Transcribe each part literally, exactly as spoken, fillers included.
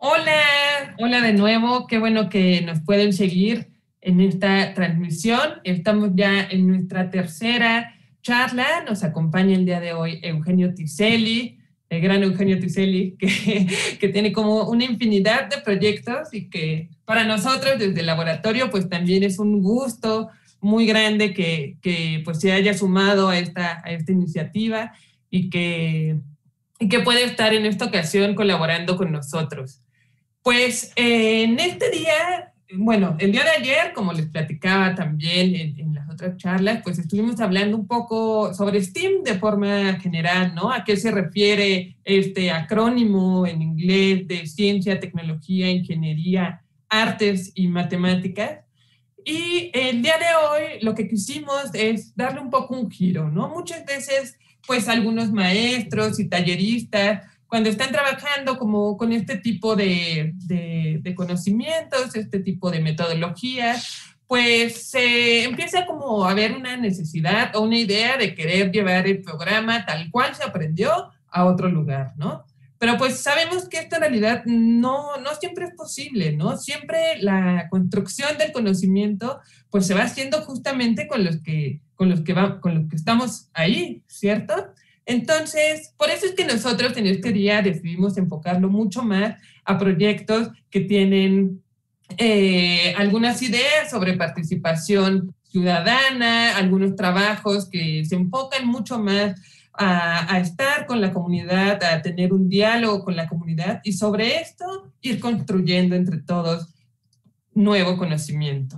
Hola, hola de nuevo, qué bueno que nos pueden seguir en esta transmisión. Estamos ya en nuestra tercera charla, nos acompaña el día de hoy Eugenio Tiselli, el gran Eugenio Tiselli, que, que tiene como una infinidad de proyectos y que para nosotros desde el laboratorio pues también es un gusto muy grande que, que pues se haya sumado a esta, a esta iniciativa y que, y que puede estar en esta ocasión colaborando con nosotros. Pues eh, en este día, bueno, el día de ayer, como les platicaba también en, en las otras charlas, pues estuvimos hablando un poco sobre STEAM de forma general, ¿no? A qué se refiere este acrónimo en inglés de ciencia, tecnología, ingeniería, artes y matemáticas. Y el día de hoy lo que quisimos es darle un poco un giro, ¿no? Muchas veces, pues algunos maestros y talleristas, cuando están trabajando como con este tipo de, de, de conocimientos, este tipo de metodologías, pues se eh, empieza como a haber una necesidad o una idea de querer llevar el programa tal cual se aprendió a otro lugar, ¿no? Pero pues sabemos que esto en realidad no, no siempre es posible, ¿no? Siempre la construcción del conocimiento pues se va haciendo justamente con los que, con los que, va, con los que estamos ahí, ¿cierto? Entonces, por eso es que nosotros en este día decidimos enfocarlo mucho más a proyectos que tienen eh, algunas ideas sobre participación ciudadana, algunos trabajos que se enfocan mucho más a, a estar con la comunidad, a tener un diálogo con la comunidad y sobre esto ir construyendo entre todos nuevo conocimiento.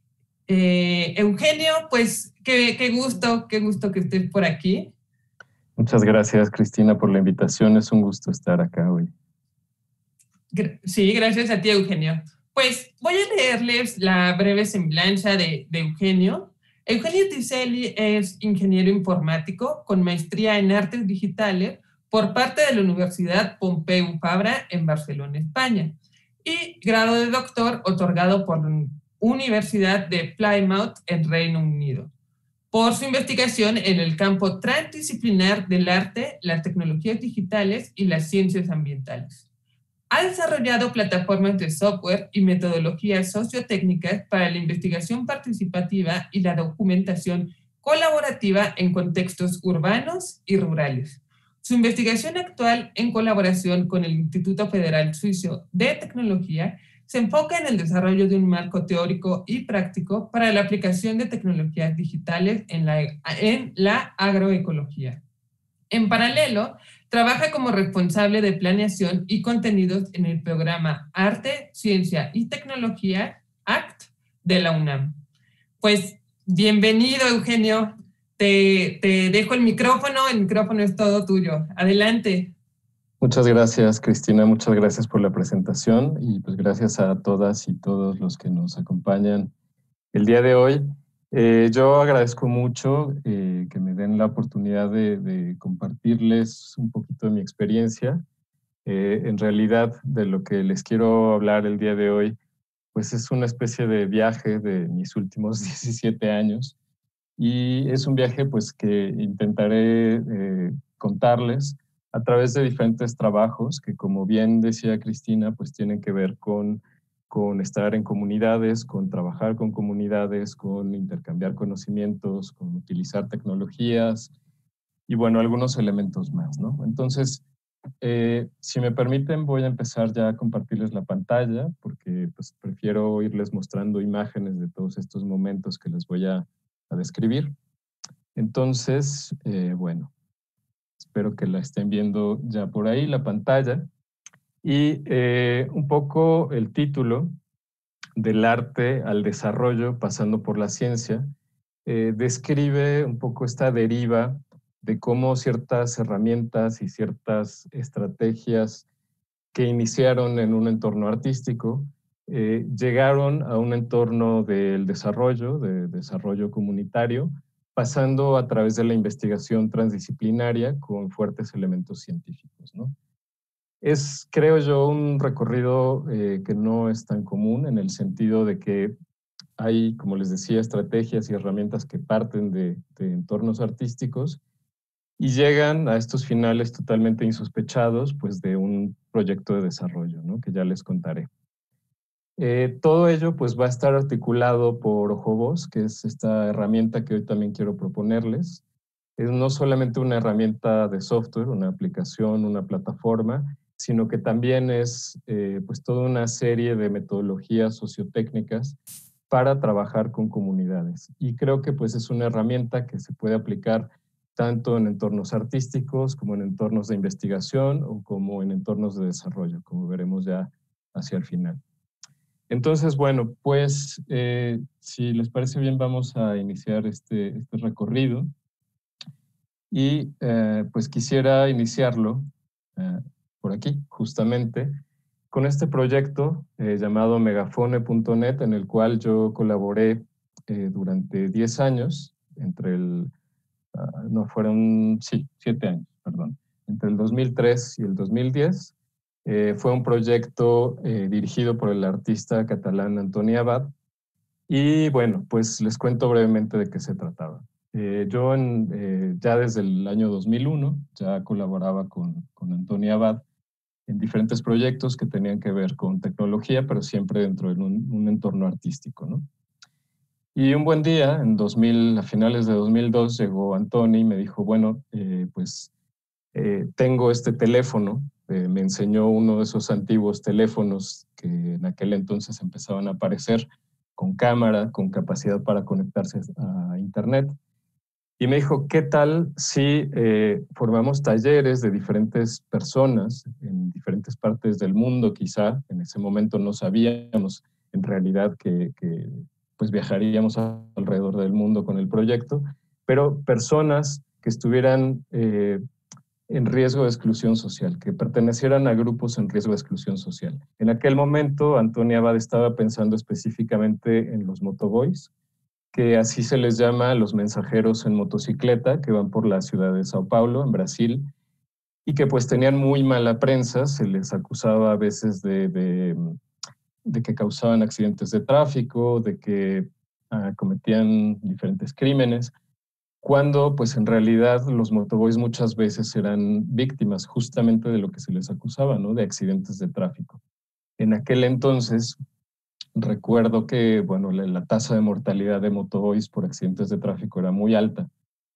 Eh, Eugenio, pues qué, qué gusto, qué gusto que estés por aquí. Muchas gracias, Cristina, por la invitación. Es un gusto estar acá hoy. Sí, gracias a ti, Eugenio. Pues voy a leerles la breve semblanza de, de Eugenio. Eugenio Tiselli es ingeniero informático con maestría en artes digitales por parte de la Universidad Pompeu Fabra en Barcelona, España, y grado de doctor otorgado por la Universidad de Plymouth en Reino Unido, por su investigación en el campo transdisciplinar del arte, las tecnologías digitales y las ciencias ambientales. Ha desarrollado plataformas de software y metodologías sociotécnicas para la investigación participativa y la documentación colaborativa en contextos urbanos y rurales. Su investigación actual, en colaboración con el Instituto Federal Suizo de Tecnología, se enfoca en el desarrollo de un marco teórico y práctico para la aplicación de tecnologías digitales en la, en la agroecología. En paralelo, trabaja como responsable de planeación y contenidos en el programa Arte, Ciencia y Tecnología, A C T, de la UNAM. Pues bienvenido, Eugenio. Te, te dejo el micrófono, el micrófono es todo tuyo. Adelante. Muchas gracias, Cristina. Muchas gracias por la presentación y pues gracias a todas y todos los que nos acompañan el día de hoy. Eh, yo agradezco mucho eh, que me den la oportunidad de, de compartirles un poquito de mi experiencia. Eh, en realidad, de lo que les quiero hablar el día de hoy, pues es una especie de viaje de mis últimos diecisiete años y es un viaje pues que intentaré eh, contarles a través de diferentes trabajos que, como bien decía Cristina, pues tienen que ver con con estar en comunidades, con trabajar con comunidades, con intercambiar conocimientos, con utilizar tecnologías y bueno, algunos elementos más, ¿no? Entonces, eh, si me permiten, voy a empezar ya a compartirles la pantalla porque pues, prefiero irles mostrando imágenes de todos estos momentos que les voy a, a describir. Entonces, eh, bueno, espero que la estén viendo ya por ahí, la pantalla. Y eh, un poco el título, del arte al desarrollo, pasando por la ciencia, eh, describe un poco esta deriva de cómo ciertas herramientas y ciertas estrategias que iniciaron en un entorno artístico eh, llegaron a un entorno del desarrollo, de desarrollo comunitario, pasando a través de la investigación transdisciplinaria con fuertes elementos científicos, ¿no? Es, creo yo, un recorrido eh, que no es tan común en el sentido de que hay, como les decía, estrategias y herramientas que parten de, de entornos artísticos y llegan a estos finales totalmente insospechados, pues de un un proyecto de desarrollo, ¿no? Que ya les contaré. Eh, todo ello pues va a estar articulado por OjoVoz, que es esta herramienta que hoy también quiero proponerles. Es no solamente una herramienta de software, una aplicación, una plataforma, sino que también es eh, pues toda una serie de metodologías sociotécnicas para trabajar con comunidades. Y creo que pues es una herramienta que se puede aplicar tanto en entornos artísticos como en entornos de investigación o como en entornos de desarrollo, como veremos ya hacia el final. Entonces, bueno, pues eh, si les parece bien vamos a iniciar este, este recorrido. Y eh, pues quisiera iniciarlo eh, por aquí, justamente, con este proyecto eh, llamado megafone punto net, en el cual yo colaboré eh, durante diez años, entre el, uh, no fueron, sí, siete años, perdón, entre el dos mil tres y el dos mil diez. Eh, fue un proyecto eh, dirigido por el artista catalán Antoni Abad. Y bueno, pues les cuento brevemente de qué se trataba. Eh, yo en, eh, ya desde el año dos mil uno ya colaboraba con, con Antoni Abad en diferentes proyectos que tenían que ver con tecnología, pero siempre dentro de un, un entorno artístico, ¿no? Y un buen día, en dos mil, a finales de dos mil dos, llegó Antoni y me dijo, bueno, eh, pues eh, tengo este teléfono, eh, me enseñó uno de esos antiguos teléfonos que en aquel entonces empezaban a aparecer, con cámara, con capacidad para conectarse a internet. Y me dijo, ¿qué tal si eh, formamos talleres de diferentes personas en diferentes partes del mundo? Quizá en ese momento no sabíamos en realidad que, que pues viajaríamos alrededor del mundo con el proyecto, pero personas que estuvieran eh, en riesgo de exclusión social, que pertenecieran a grupos en riesgo de exclusión social. En aquel momento, Antoni Abad estaba pensando específicamente en los motoboys, que así se les llama a los mensajeros en motocicleta que van por la ciudad de Sao Paulo, en Brasil, y que pues tenían muy mala prensa, se les acusaba a veces de, de, de que causaban accidentes de tráfico, de que uh, cometían diferentes crímenes, cuando pues en realidad los motoboys muchas veces eran víctimas justamente de lo que se les acusaba, ¿no? De accidentes de tráfico. En aquel entonces recuerdo que, bueno, la, la tasa de mortalidad de motoboys por accidentes de tráfico era muy alta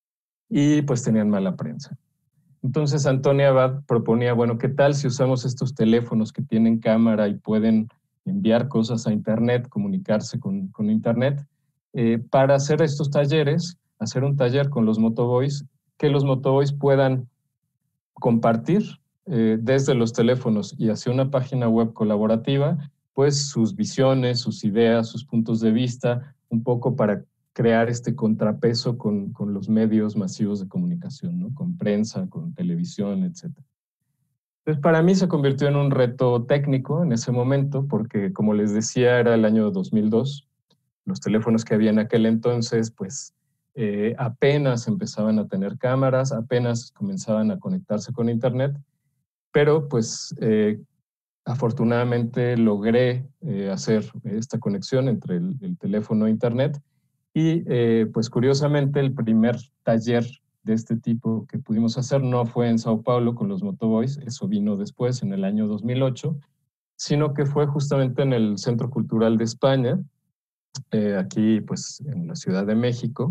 y pues tenían mala prensa. Entonces Antoni Abad proponía, bueno, ¿qué tal si usamos estos teléfonos que tienen cámara y pueden enviar cosas a internet, comunicarse con, con internet, eh, para hacer estos talleres, hacer un taller con los motoboys, que los motoboys puedan compartir eh, desde los teléfonos y hacia una página web colaborativa, pues sus visiones, sus ideas, sus puntos de vista, un poco para crear este contrapeso con, con los medios masivos de comunicación, ¿no? Con prensa, con televisión, etcétera. Entonces, para mí se convirtió en un reto técnico en ese momento, porque como les decía, era el año dos mil dos. Los teléfonos que había en aquel entonces, pues eh, apenas empezaban a tener cámaras, apenas comenzaban a conectarse con internet, pero pues eh, afortunadamente logré eh, hacer esta conexión entre el, el teléfono e internet y eh, pues curiosamente el primer taller de este tipo que pudimos hacer no fue en Sao Paulo con los motoboys, eso vino después en el año dos mil ocho, sino que fue justamente en el Centro Cultural de España, eh, aquí pues en la Ciudad de México.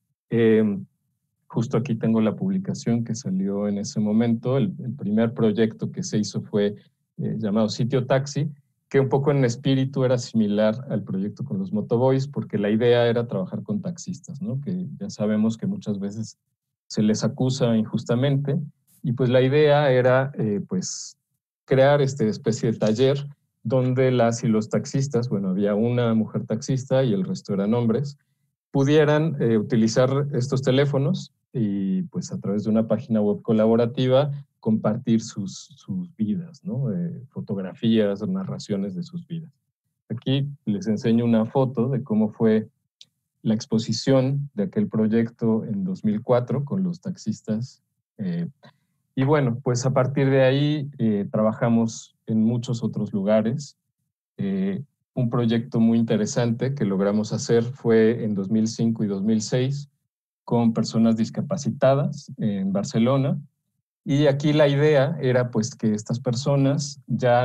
Eh, justo aquí tengo la publicación que salió en ese momento. El, el primer proyecto que se hizo fue eh, llamado Sitio Taxi, que un poco en espíritu era similar al proyecto con los motoboys, porque la idea era trabajar con taxistas, ¿no? Que ya sabemos que muchas veces se les acusa injustamente, y pues la idea era eh, pues crear esta especie de taller donde las y los taxistas, bueno, había una mujer taxista y el resto eran hombres, pudieran eh, utilizar estos teléfonos y pues a través de una página web colaborativa compartir sus, sus vidas, ¿no? Eh, fotografías, narraciones de sus vidas. Aquí les enseño una foto de cómo fue la exposición de aquel proyecto en dos mil cuatro con los taxistas. Eh, y bueno, pues a partir de ahí eh, trabajamos en muchos otros lugares. Eh, un proyecto muy interesante que logramos hacer fue en dos mil cinco y dos mil seis con personas discapacitadas en Barcelona. Y aquí la idea era pues que estas personas ya,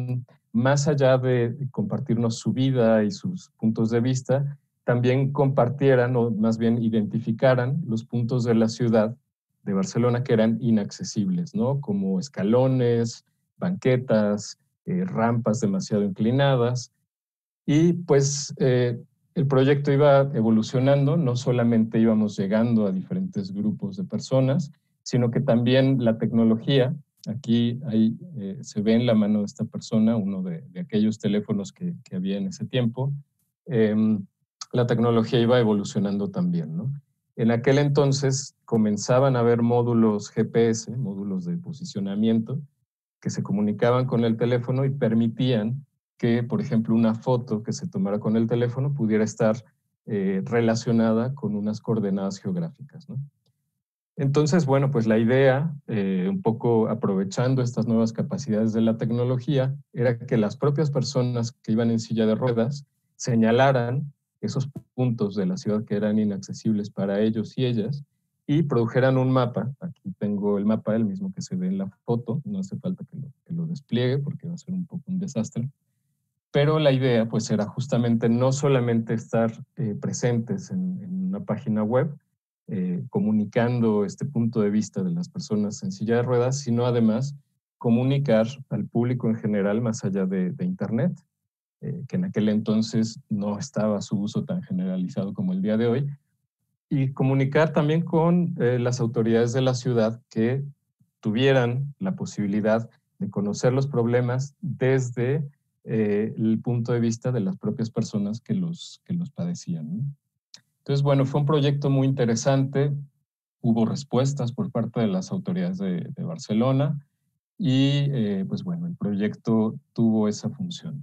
más allá de compartirnos su vida y sus puntos de vista, también compartieran o más bien identificaran los puntos de la ciudad de Barcelona que eran inaccesibles, ¿no? Como escalones, banquetas, eh, rampas demasiado inclinadas. Y pues eh, el proyecto iba evolucionando, no solamente íbamos llegando a diferentes grupos de personas, sino que también la tecnología, aquí ahí, eh, se ve en la mano de esta persona, uno de, de aquellos teléfonos que, que había en ese tiempo, eh, la tecnología iba evolucionando también, ¿no? En aquel entonces comenzaban a haber módulos G P S, módulos de posicionamiento, que se comunicaban con el teléfono y permitían que, por ejemplo, una foto que se tomara con el teléfono pudiera estar eh, relacionada con unas coordenadas geográficas, ¿no? Entonces, bueno, pues la idea, eh, un poco aprovechando estas nuevas capacidades de la tecnología, era que las propias personas que iban en silla de ruedas señalaran esos puntos de la ciudad que eran inaccesibles para ellos y ellas y produjeran un mapa. Aquí tengo el mapa, el mismo que se ve en la foto, no hace falta que lo, que lo despliegue porque va a ser un poco un desastre. Pero la idea pues era justamente no solamente estar eh, presentes en, en una página web, eh, comunicando este punto de vista de las personas en silla de ruedas, sino además comunicar al público en general más allá de, de Internet, eh, que en aquel entonces no estaba su uso tan generalizado como el día de hoy, y comunicar también con eh, las autoridades de la ciudad que tuvieran la posibilidad de conocer los problemas desde eh, el punto de vista de las propias personas que los, que los padecían, ¿no? Entonces, bueno, fue un proyecto muy interesante, hubo respuestas por parte de las autoridades de, de Barcelona y, eh, pues bueno, el proyecto tuvo esa función.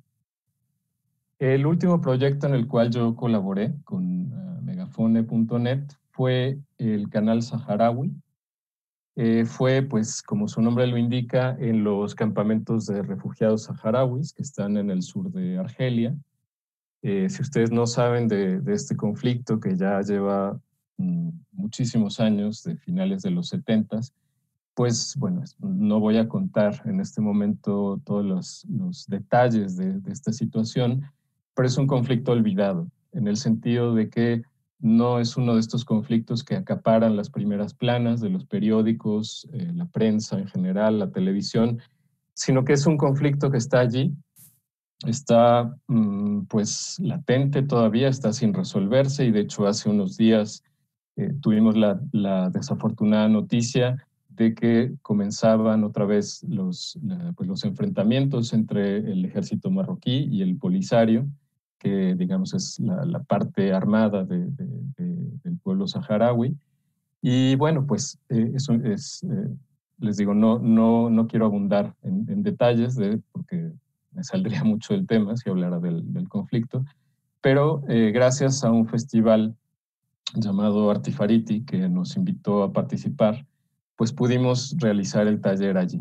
El último proyecto en el cual yo colaboré con uh, megafone punto net fue el canal saharaui. Eh, fue, pues, como su nombre lo indica, en los campamentos de refugiados saharauis que están en el sur de Argelia. Eh, si ustedes no saben de, de este conflicto que ya lleva mm, muchísimos años, de finales de los setentas, pues bueno, no voy a contar en este momento todos los, los detalles de, de esta situación, pero es un conflicto olvidado, en el sentido de que no es uno de estos conflictos que acaparan las primeras planas de los periódicos, eh, la prensa en general, la televisión, sino que es un conflicto que está allí, está mmm, pues latente todavía, está sin resolverse y de hecho hace unos días eh, tuvimos la, la desafortunada noticia de que comenzaban otra vez los, la, pues los enfrentamientos entre el ejército marroquí y el Polisario, que digamos es la, la parte armada de, de, de, del pueblo saharaui. Y bueno, pues eh, eso es, eh, les digo, no, no, no quiero abundar en, en detalles de, porque me saldría mucho del tema si hablara del, del conflicto, pero eh, gracias a un festival llamado Artifariti, que nos invitó a participar, pues pudimos realizar el taller allí.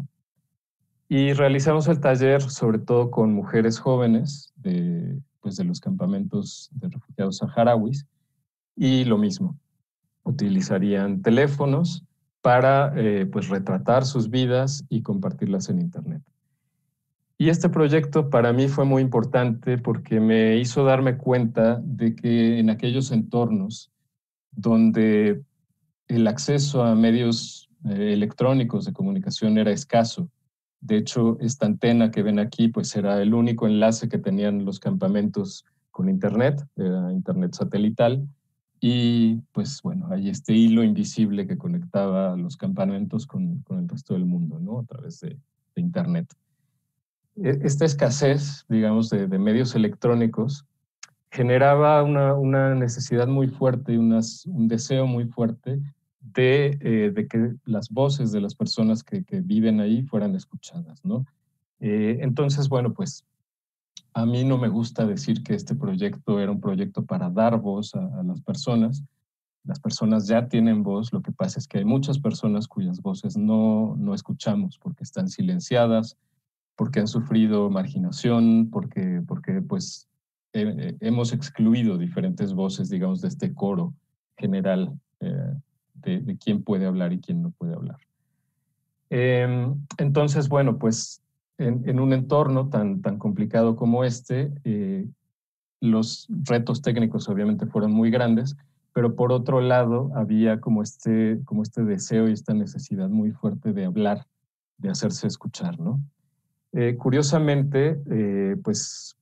Y realizamos el taller sobre todo con mujeres jóvenes de, pues de los campamentos de refugiados saharauis, y lo mismo, utilizarían teléfonos para eh, pues retratar sus vidas y compartirlas en Internet. Y este proyecto para mí fue muy importante porque me hizo darme cuenta de que en aquellos entornos donde el acceso a medios eh, electrónicos de comunicación era escaso. De hecho, esta antena que ven aquí pues era el único enlace que tenían los campamentos con Internet, era Internet satelital, y pues bueno, hay este hilo invisible que conectaba a los campamentos con, con el resto del mundo, ¿no? A través de, de Internet. Esta escasez, digamos, de, de medios electrónicos generaba una, una necesidad muy fuerte y unas, un deseo muy fuerte de, eh, de que las voces de las personas que, que viven ahí fueran escuchadas, ¿no? Eh, entonces, bueno, pues a mí no me gusta decir que este proyecto era un proyecto para dar voz a, a las personas. Las personas ya tienen voz, lo que pasa es que hay muchas personas cuyas voces no, no escuchamos porque están silenciadas, porque han sufrido marginación, porque, porque pues eh, hemos excluido diferentes voces, digamos, de este coro general eh, de, de quién puede hablar y quién no puede hablar. Eh, entonces, bueno, pues en, en un entorno tan, tan complicado como este, eh, los retos técnicos obviamente fueron muy grandes, pero por otro lado había como este, como este deseo y esta necesidad muy fuerte de hablar, de hacerse escuchar, ¿no? Eh, curiosamente, eh, pues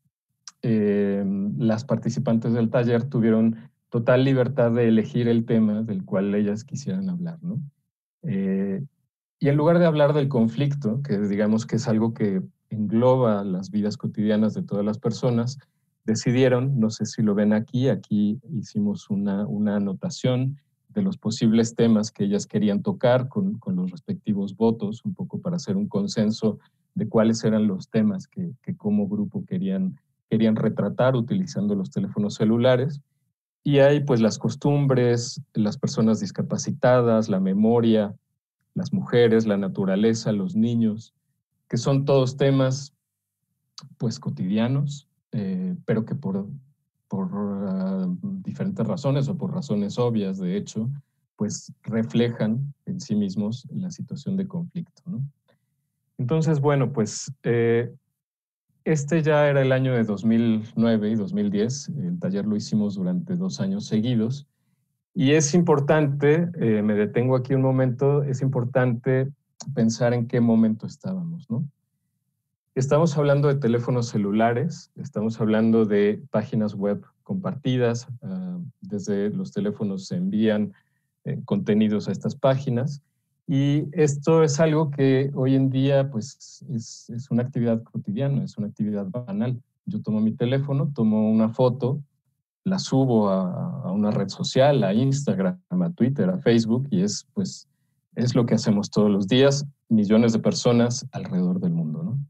eh, las participantes del taller tuvieron total libertad de elegir el tema del cual ellas quisieran hablar, ¿no? Eh, y en lugar de hablar del conflicto, que digamos que es algo que engloba las vidas cotidianas de todas las personas, decidieron, no sé si lo ven aquí, aquí hicimos una, una anotación de los posibles temas que ellas querían tocar con, con los respectivos votos, un poco para hacer un consenso de cuáles eran los temas que, que como grupo querían, querían retratar utilizando los teléfonos celulares. Y hay pues las costumbres, las personas discapacitadas, la memoria, las mujeres, la naturaleza, los niños, que son todos temas pues cotidianos, eh, pero que por, por uh, diferentes razones o por razones obvias, de hecho, pues reflejan en sí mismos la situación de conflicto, ¿no? Entonces, bueno, pues eh, este ya era el año de dos mil nueve y dos mil diez, el taller lo hicimos durante dos años seguidos, y es importante, eh, me detengo aquí un momento, es importante pensar en qué momento estábamos, ¿no? Estamos hablando de teléfonos celulares, estamos hablando de páginas web compartidas, uh, desde los teléfonos se envían eh, contenidos a estas páginas, y esto es algo que hoy en día pues es, es una actividad cotidiana, es una actividad banal. Yo tomo mi teléfono, tomo una foto, la subo a, a una red social, a Instagram, a Twitter, a Facebook, y es pues es lo que hacemos todos los días, millones de personas alrededor del mundo, ¿no?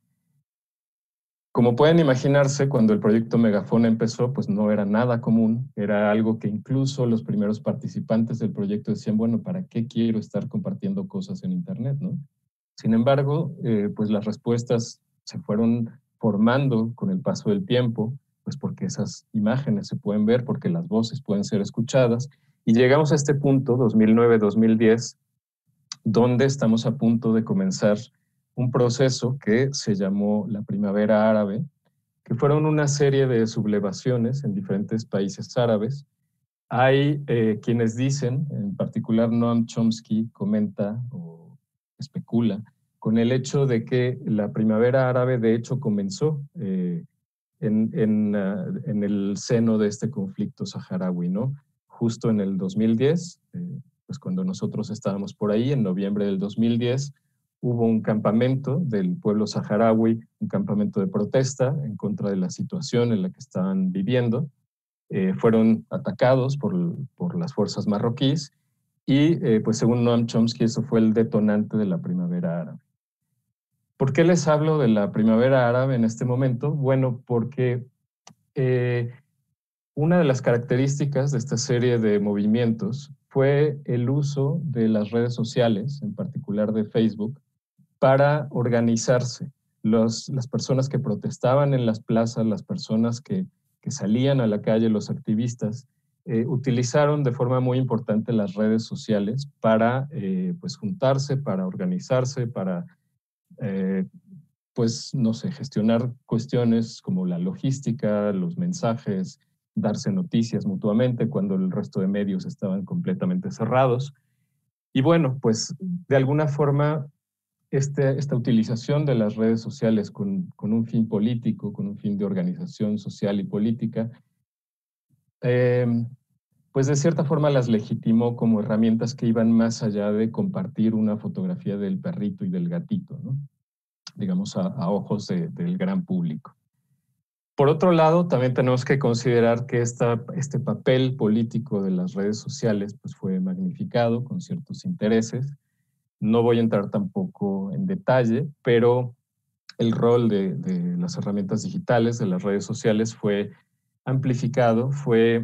Como pueden imaginarse, cuando el proyecto Megafón empezó, pues no era nada común, era algo que incluso los primeros participantes del proyecto decían, bueno, ¿para qué quiero estar compartiendo cosas en Internet, no? Sin embargo, eh, pues las respuestas se fueron formando con el paso del tiempo, pues porque esas imágenes se pueden ver, porque las voces pueden ser escuchadas, y llegamos a este punto, dos mil nueve dos mil diez, donde estamos a punto de comenzar un proceso que se llamó la Primavera Árabe, que fueron una serie de sublevaciones en diferentes países árabes. Hay eh, quienes dicen, en particular Noam Chomsky comenta o especula, con el hecho de que la Primavera Árabe de hecho comenzó eh, en, en, uh, en, el seno de este conflicto saharaui, ¿no? Justo en el dos mil diez, eh, pues cuando nosotros estábamos por ahí, en noviembre del dos mil diez, hubo un campamento del pueblo saharaui, un campamento de protesta en contra de la situación en la que estaban viviendo. Eh, fueron atacados por, por las fuerzas marroquíes y, eh, pues según Noam Chomsky, eso fue el detonante de la Primavera Árabe. ¿Por qué les hablo de la Primavera Árabe en este momento? Bueno, porque eh, una de las características de esta serie de movimientos fue el uso de las redes sociales, en particular de Facebook, para organizarse. Los, las personas que protestaban en las plazas, las personas que, que salían a la calle, los activistas, eh, utilizaron de forma muy importante las redes sociales para eh, pues juntarse, para organizarse, para eh, pues, no sé, gestionar cuestiones como la logística, los mensajes, darse noticias mutuamente cuando el resto de medios estaban completamente cerrados. Y bueno, pues de alguna forma este, esta utilización de las redes sociales con, con un fin político, con un fin de organización social y política, eh, pues de cierta forma las legitimó como herramientas que iban más allá de compartir una fotografía del perrito y del gatito, ¿no? Digamos, a, a ojos de, del gran público. Por otro lado, también tenemos que considerar que esta, este papel político de las redes sociales pues fue magnificado con ciertos intereses. No voy a entrar tampoco en detalle, pero el rol de, de las herramientas digitales, de las redes sociales, fue amplificado, fue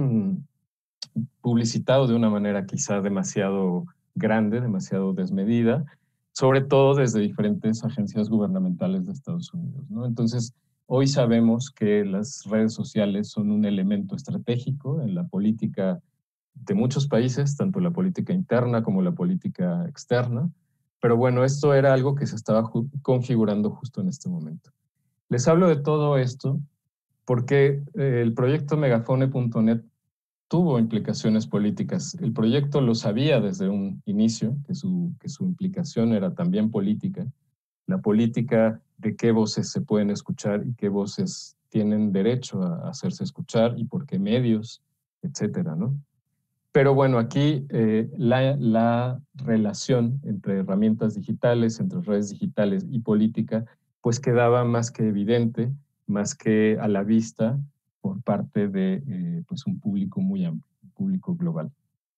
publicitado de una manera quizá demasiado grande, demasiado desmedida, sobre todo desde diferentes agencias gubernamentales de Estados Unidos, ¿no? Entonces, hoy sabemos que las redes sociales son un elemento estratégico en la política de muchos países, tanto la política interna como la política externa. Pero bueno, esto era algo que se estaba ju- configurando justo en este momento. Les hablo de todo esto porque eh, el proyecto megafone punto net tuvo implicaciones políticas. El proyecto lo sabía desde un inicio, que su, que su implicación era también política. La política de qué voces se pueden escuchar y qué voces tienen derecho a hacerse escuchar y por qué medios, etcétera, ¿no? Pero bueno, aquí eh, la, la relación entre herramientas digitales, entre redes digitales y política, pues quedaba más que evidente, más que a la vista por parte de eh, pues un público muy amplio, un público global.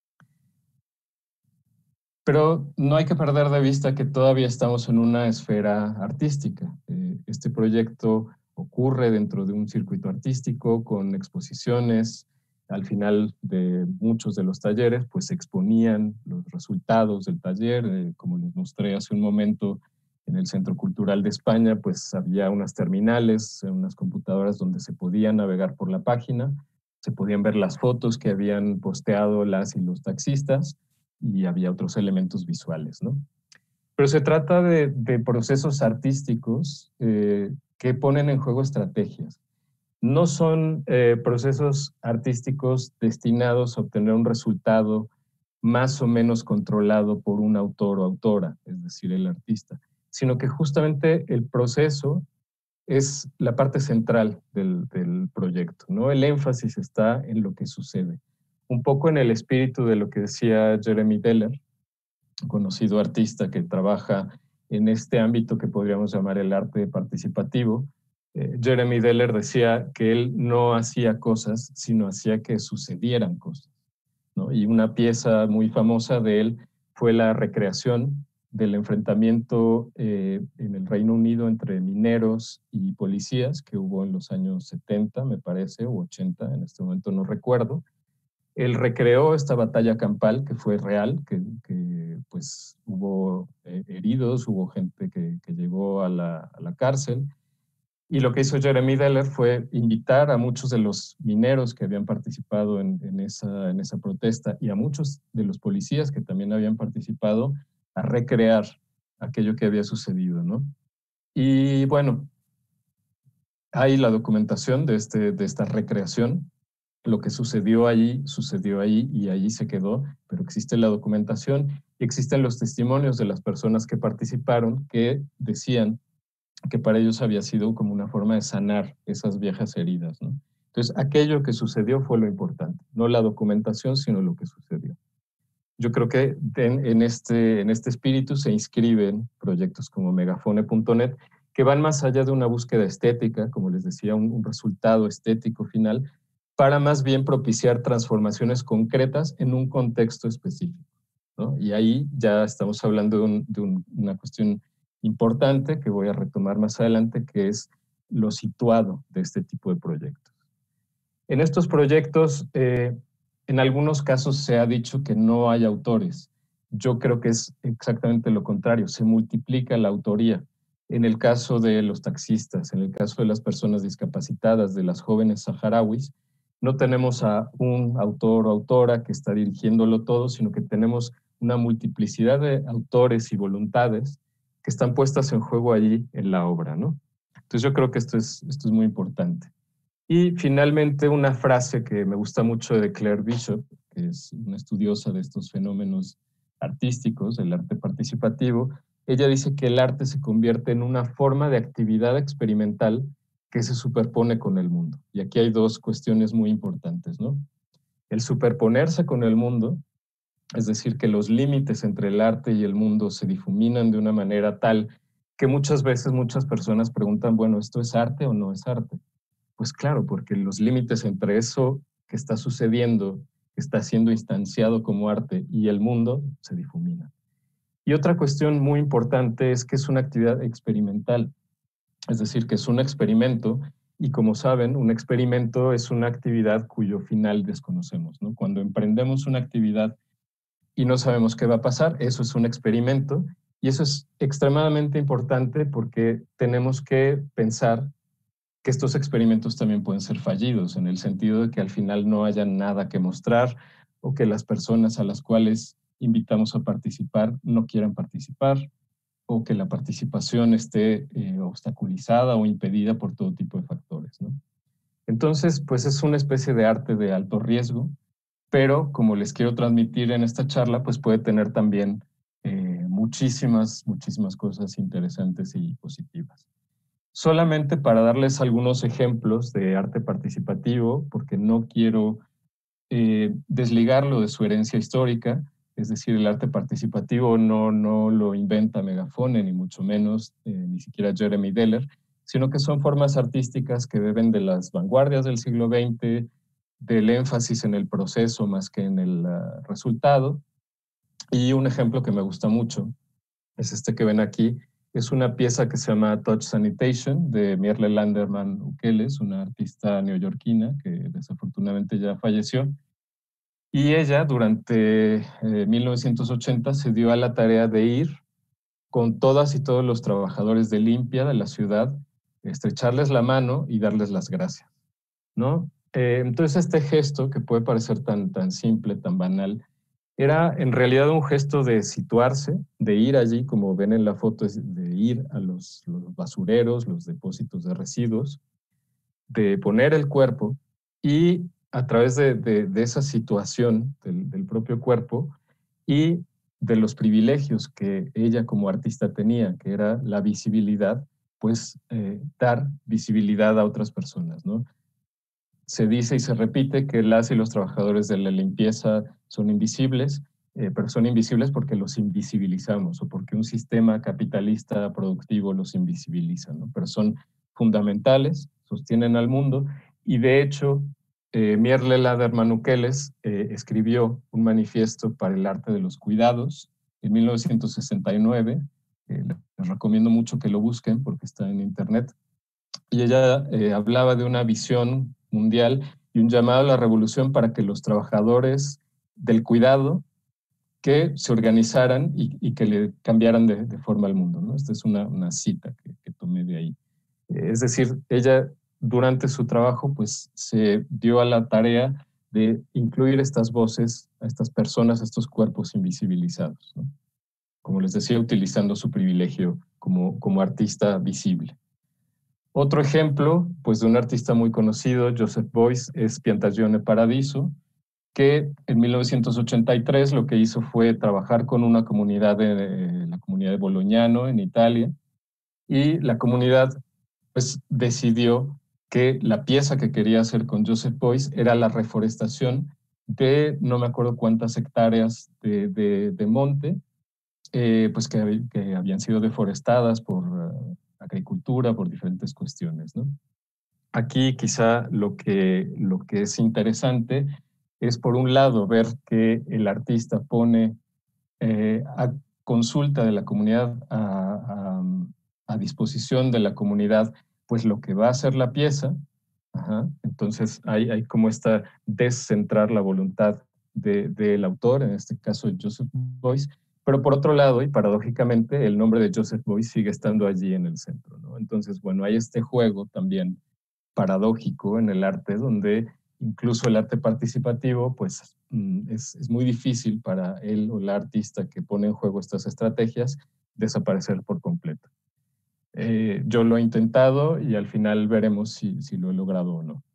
Pero no hay que perder de vista que todavía estamos en una esfera artística. Eh, este proyecto ocurre dentro de un circuito artístico con exposiciones. Al final de muchos de los talleres, pues se exponían los resultados del taller. Eh, como les mostré hace un momento en el Centro Cultural de España, pues había unas terminales, unas computadoras donde se podía navegar por la página, se podían ver las fotos que habían posteado las y los taxistas, y había otros elementos visuales, ¿no? Pero se trata de, de procesos artísticos eh, que ponen en juego estrategias. No son eh, procesos artísticos destinados a obtener un resultado más o menos controlado por un autor o autora, es decir, el artista, sino que justamente el proceso es la parte central del, del proyecto, ¿no? El énfasis está en lo que sucede. Un poco en el espíritu de lo que decía Jeremy Deller, conocido artista que trabaja en este ámbito que podríamos llamar el arte participativo. Eh, Jeremy Deller decía que él no hacía cosas, sino hacía que sucedieran cosas, ¿no? Y una pieza muy famosa de él fue la recreación del enfrentamiento eh, en el Reino Unido entre mineros y policías que hubo en los años setenta, me parece, o ochenta, en este momento no recuerdo. Él recreó esta batalla campal que fue real, que, que pues hubo eh, heridos, hubo gente que, que llegó a la, a la cárcel. Y lo que hizo Jeremy Deller fue invitar a muchos de los mineros que habían participado en, en, esa, en esa protesta y a muchos de los policías que también habían participado a recrear aquello que había sucedido, ¿no? Y bueno, hay la documentación de, este, de esta recreación. Lo que sucedió allí, sucedió ahí y allí se quedó, pero existe la documentación y existen los testimonios de las personas que participaron que decían que para ellos había sido como una forma de sanar esas viejas heridas, ¿no? Entonces, aquello que sucedió fue lo importante, no la documentación, sino lo que sucedió. Yo creo que en, en, este, en este espíritu se inscriben proyectos como megafone punto net, que van más allá de una búsqueda estética, como les decía, un, un resultado estético final, para más bien propiciar transformaciones concretas en un contexto específico, ¿no? Y ahí ya estamos hablando de, un, de un, una cuestión importante que voy a retomar más adelante, que es lo situado de este tipo de proyectos. En estos proyectos, eh, en algunos casos se ha dicho que no hay autores. Yo creo que es exactamente lo contrario, se multiplica la autoría. En el caso de los taxistas, en el caso de las personas discapacitadas, de las jóvenes saharauis, no tenemos a un autor o autora que está dirigiéndolo todo, sino que tenemos una multiplicidad de autores y voluntades que están puestas en juego allí en la obra, ¿no? Entonces yo creo que esto es, esto es muy importante. Y finalmente una frase que me gusta mucho de Claire Bishop, que es una estudiosa de estos fenómenos artísticos, del arte participativo. Ella dice que el arte se convierte en una forma de actividad experimental que se superpone con el mundo. Y aquí hay dos cuestiones muy importantes, ¿no? El superponerse con el mundo, es decir, que los límites entre el arte y el mundo se difuminan de una manera tal que muchas veces muchas personas preguntan, bueno, ¿esto es arte o no es arte? Pues claro, porque los límites entre eso que está sucediendo, que está siendo instanciado como arte, y el mundo se difuminan. Y otra cuestión muy importante es que es una actividad experimental, es decir, que es un experimento, y como saben, un experimento es una actividad cuyo final desconocemos, ¿no? Cuando emprendemos una actividad y no sabemos qué va a pasar, eso es un experimento, y eso es extremadamente importante porque tenemos que pensar que estos experimentos también pueden ser fallidos, en el sentido de que al final no haya nada que mostrar o que las personas a las cuales invitamos a participar no quieran participar, o que la participación esté eh, obstaculizada o impedida por todo tipo de factores, ¿no? Entonces, pues es una especie de arte de alto riesgo, pero como les quiero transmitir en esta charla, pues puede tener también eh, muchísimas, muchísimas cosas interesantes y positivas. Solamente para darles algunos ejemplos de arte participativo, porque no quiero eh, desligarlo de su herencia histórica, es decir, el arte participativo no, no lo inventa Megafone, ni mucho menos, eh, ni siquiera Jeremy Deller, sino que son formas artísticas que beben de las vanguardias del siglo veinte, del énfasis en el proceso más que en el uh, resultado. Y un ejemplo que me gusta mucho es este que ven aquí. Es una pieza que se llama Touch Sanitation de Mierle Landerman Ukeles, una artista neoyorquina que desafortunadamente ya falleció. Y ella durante eh, mil novecientos ochenta se dio a la tarea de ir con todas y todos los trabajadores de limpia de la ciudad, estrecharles la mano y darles las gracias, ¿no? Eh, entonces este gesto, que puede parecer tan, tan simple, tan banal, era en realidad un gesto de situarse, de ir allí, como ven en la foto, de ir a los, los basureros, los depósitos de residuos, de poner el cuerpo y a través de, de, de esa situación del, del propio cuerpo y de los privilegios que ella como artista tenía, que era la visibilidad, pues eh, dar visibilidad a otras personas, ¿no? Se dice y se repite que las y los trabajadores de la limpieza son invisibles, eh, pero son invisibles porque los invisibilizamos o porque un sistema capitalista productivo los invisibiliza, ¿no? Pero son fundamentales, sostienen al mundo y de hecho eh, Mierle Landerman Ukeles eh, escribió un manifiesto para el arte de los cuidados en mil novecientos sesenta y nueve, eh, les recomiendo mucho que lo busquen porque está en internet, y ella eh, hablaba de una visión mundial y un llamado a la revolución para que los trabajadores del cuidado que se organizaran y, y que le cambiaran de, de forma al mundo, ¿no? Esta es una, una cita que, que tomé de ahí. Eh, es decir, ella durante su trabajo pues se dio a la tarea de incluir estas voces, a estas personas, a estos cuerpos invisibilizados, ¿no? Como les decía, utilizando su privilegio como, como artista visible. Otro ejemplo, pues, de un artista muy conocido, Joseph Beuys, es Piantagione Paradiso, que en mil novecientos ochenta y tres lo que hizo fue trabajar con una comunidad, de, la comunidad de Bolognano en Italia, y la comunidad pues decidió que la pieza que quería hacer con Joseph Beuys era la reforestación de no me acuerdo cuántas hectáreas de, de, de monte, eh, pues que, que habían sido deforestadas por uh, agricultura, por diferentes cuestiones, ¿no? Aquí quizá lo que, lo que es interesante es, por un lado, ver que el artista pone eh, a consulta de la comunidad, a, a, a, disposición de la comunidad, pues lo que va a ser la pieza. Ajá. Entonces hay, hay como esta descentrar la voluntad de, del autor, en este caso Joseph Beuys, pero por otro lado, y paradójicamente, el nombre de Joseph Beuys sigue estando allí en el centro, ¿no? Entonces, bueno, hay este juego también paradójico en el arte, donde incluso el arte participativo, pues es, es muy difícil para él o la artista que pone en juego estas estrategias desaparecer por completo. Eh, yo lo he intentado y al final veremos si, si lo he logrado o no.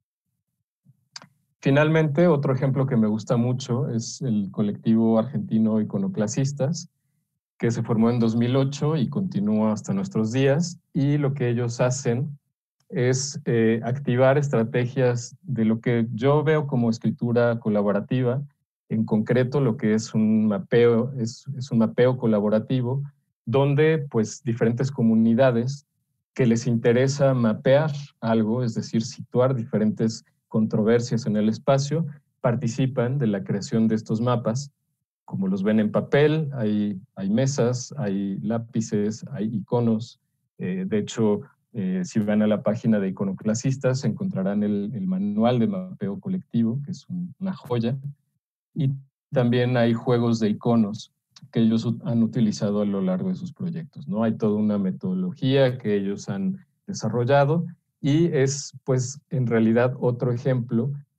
Finalmente, otro ejemplo que me gusta mucho es el colectivo argentino Iconoclasistas, que se formó en dos mil ocho y continúa hasta nuestros días, y lo que ellos hacen es eh, activar estrategias de lo que yo veo como escritura colaborativa, en concreto lo que es un mapeo, es, es un mapeo colaborativo, donde pues diferentes comunidades que les interesa mapear algo, es decir, situar diferentes controversias en el espacio, participan de la creación de estos mapas. Como los ven en papel, hay, hay mesas, hay lápices, hay iconos. Eh, de hecho, eh, si van a la página de Iconoclasistas, encontrarán el, el manual de mapeo colectivo, que es un, una joya. Y también hay juegos de iconos que ellos han utilizado a lo largo de sus proyectos, ¿no? Hay toda una metodología que ellos han desarrollado y es, pues, en realidad otro ejemplo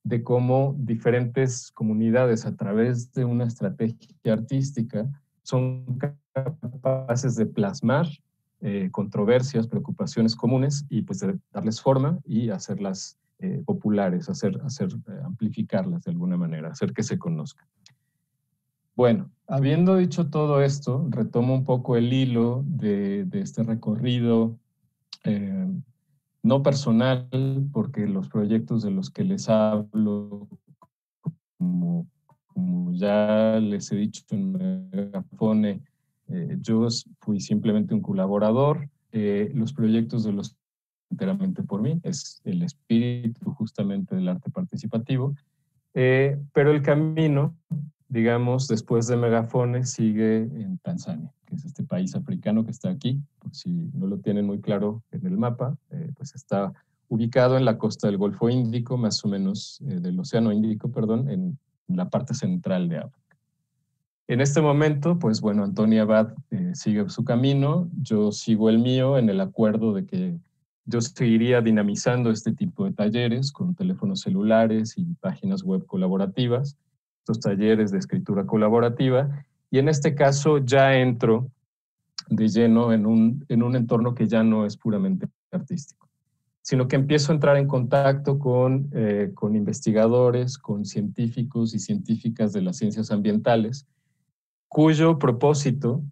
de cómo diferentes comunidades a través de una estrategia artística son capaces de plasmar eh, controversias, preocupaciones comunes y pues de darles forma y hacerlas eh, populares, hacer, hacer eh, amplificarlas de alguna manera, hacer que se conozcan. Bueno, habiendo dicho todo esto, retomo un poco el hilo de, de este recorrido eh, no personal, porque los proyectos de los que les hablo, como, como ya les he dicho en Megafone, eh, yo fui simplemente un colaborador. Eh, los proyectos de los enteramente por mí, es el espíritu justamente del arte participativo, eh, pero el camino, digamos, después de Megafone sigue en Tanzania, que es este país africano que está aquí, por si no lo tienen muy claro en el mapa, eh, pues está ubicado en la costa del Golfo Índico, más o menos eh, del Océano Índico, perdón, en, en la parte central de África. En este momento, pues bueno, Antonia Abad eh, sigue su camino, yo sigo el mío en el acuerdo de que yo seguiría dinamizando este tipo de talleres con teléfonos celulares y páginas web colaborativas, estos talleres de escritura colaborativa, y en este caso ya entro de lleno en un, en un entorno que ya no es puramente artístico, sino que empiezo a entrar en contacto con, eh, con investigadores, con científicos y científicas de las ciencias ambientales, cuyo propósito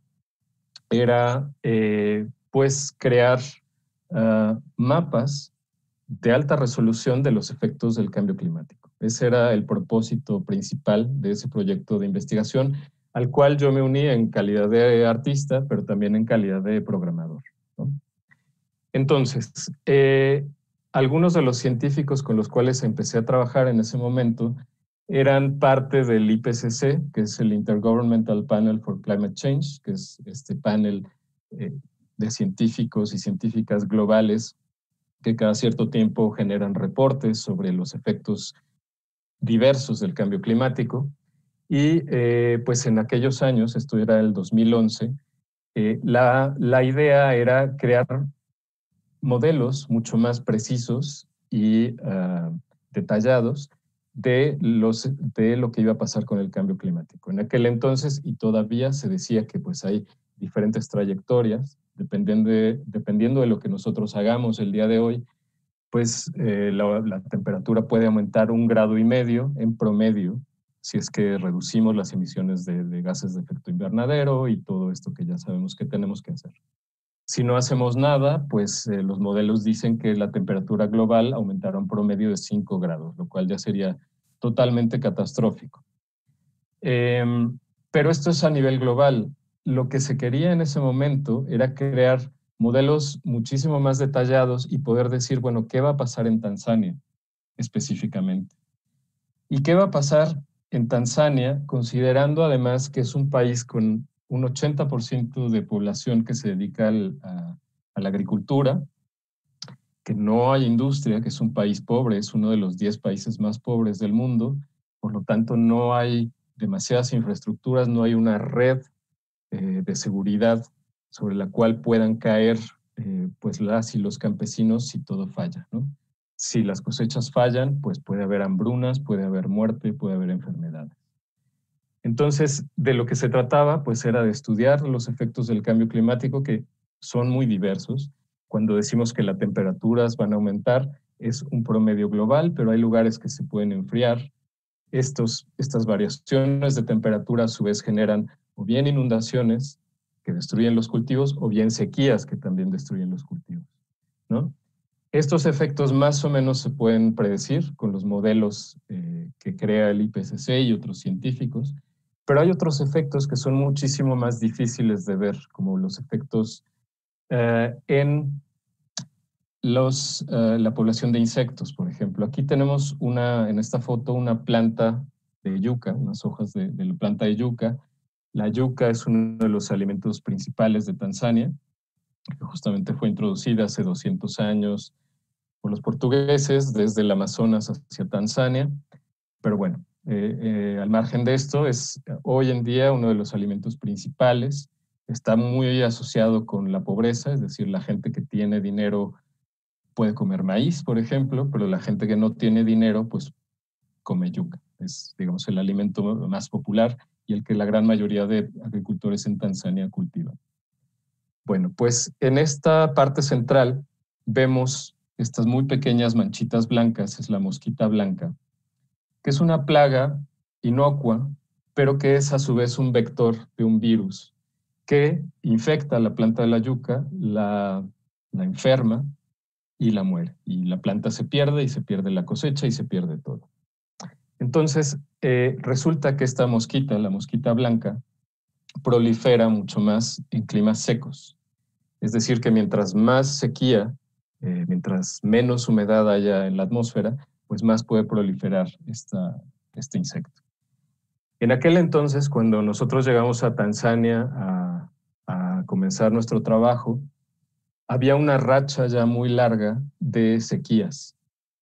era eh, pues crear uh, mapas de alta resolución de los efectos del cambio climático. Ese era el propósito principal de ese proyecto de investigación, al cual yo me uní en calidad de artista, pero también en calidad de programador, ¿no? Entonces, eh, algunos de los científicos con los cuales empecé a trabajar en ese momento eran parte del I P C C, que es el Intergovernmental Panel for Climate Change, que es este panel eh, de científicos y científicas globales que cada cierto tiempo generan reportes sobre los efectos diversos del cambio climático. Y eh, pues en aquellos años, esto era el dos mil once, eh, la, la idea era crear modelos mucho más precisos y uh, detallados de, los, de lo que iba a pasar con el cambio climático. En aquel entonces, y todavía se decía que pues hay diferentes trayectorias, dependiendo de, dependiendo de lo que nosotros hagamos el día de hoy, pues eh, la, la temperatura puede aumentar un grado y medio en promedio, si es que reducimos las emisiones de, de gases de efecto invernadero y todo esto que ya sabemos que tenemos que hacer. Si no hacemos nada, pues eh, los modelos dicen que la temperatura global aumentará un promedio de cinco grados, lo cual ya sería totalmente catastrófico. Eh, pero esto es a nivel global. Lo que se quería en ese momento era crear modelos muchísimo más detallados y poder decir, bueno, ¿qué va a pasar en Tanzania específicamente? ¿Y qué va a pasar en Tanzania, considerando además que es un país con un ochenta por ciento de población que se dedica al, a, a la agricultura, que no hay industria, que es un país pobre, es uno de los diez países más pobres del mundo, por lo tanto no hay demasiadas infraestructuras, no hay una red eh, de seguridad sobre la cual puedan caer eh, pues las y los campesinos si todo falla, ¿no? Si las cosechas fallan, pues puede haber hambrunas, puede haber muerte, puede haber enfermedades. Entonces, de lo que se trataba, pues era de estudiar los efectos del cambio climático, que son muy diversos. Cuando decimos que las temperaturas van a aumentar, es un promedio global, pero hay lugares que se pueden enfriar. Estos, estas variaciones de temperatura a su vez generan o bien inundaciones que destruyen los cultivos o bien sequías que también destruyen los cultivos, ¿no? Estos efectos más o menos se pueden predecir con los modelos eh, que crea el I P C C y otros científicos, pero hay otros efectos que son muchísimo más difíciles de ver, como los efectos eh, en los, uh, la población de insectos, por ejemplo. Aquí tenemos una, en esta foto una planta de yuca, unas hojas de, de la planta de yuca. La yuca es uno de los alimentos principales de Tanzania, que justamente fue introducida hace doscientos años por los portugueses desde el Amazonas hacia Tanzania. Pero bueno, eh, eh, al margen de esto, es hoy en día uno de los alimentos principales. Está muy asociado con la pobreza, es decir, la gente que tiene dinero puede comer maíz, por ejemplo, pero la gente que no tiene dinero, pues come yuca. Es, digamos, el alimento más popular y el que la gran mayoría de agricultores en Tanzania cultivan. Bueno, pues en esta parte central vemos estas muy pequeñas manchitas blancas, es la mosquita blanca, que es una plaga inocua, pero que es a su vez un vector de un virus que infecta la planta de la yuca, la, la enferma y la muere. Y la planta se pierde y se pierde la cosecha y se pierde todo. Entonces, eh, resulta que esta mosquita, la mosquita blanca, prolifera mucho más en climas secos. Es decir, que mientras más sequía, eh, mientras menos humedad haya en la atmósfera, pues más puede proliferar esta, este insecto. En aquel entonces, cuando nosotros llegamos a Tanzania a, a comenzar nuestro trabajo, había una racha ya muy larga de sequías.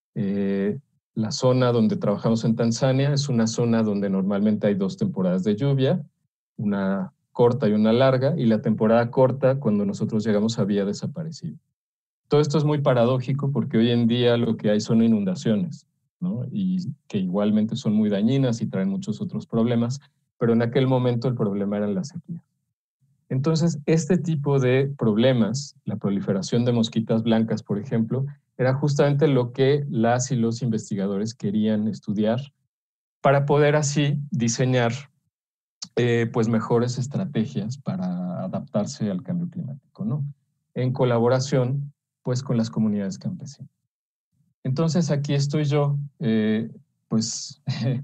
Eh, la zona donde trabajamos en Tanzania es una zona donde normalmente hay dos temporadas de lluvia, una corta y una larga, y la temporada corta, cuando nosotros llegamos, había desaparecido. Todo esto es muy paradójico porque hoy en día lo que hay son inundaciones, ¿no? Y que igualmente son muy dañinas y traen muchos otros problemas, pero en aquel momento el problema era la sequía. Entonces, este tipo de problemas, la proliferación de mosquitas blancas, por ejemplo, era justamente lo que las y los investigadores querían estudiar para poder así diseñar eh, pues mejores estrategias para adaptarse al cambio climático, ¿no? En colaboración pues con las comunidades campesinas. Entonces aquí estoy yo, eh, pues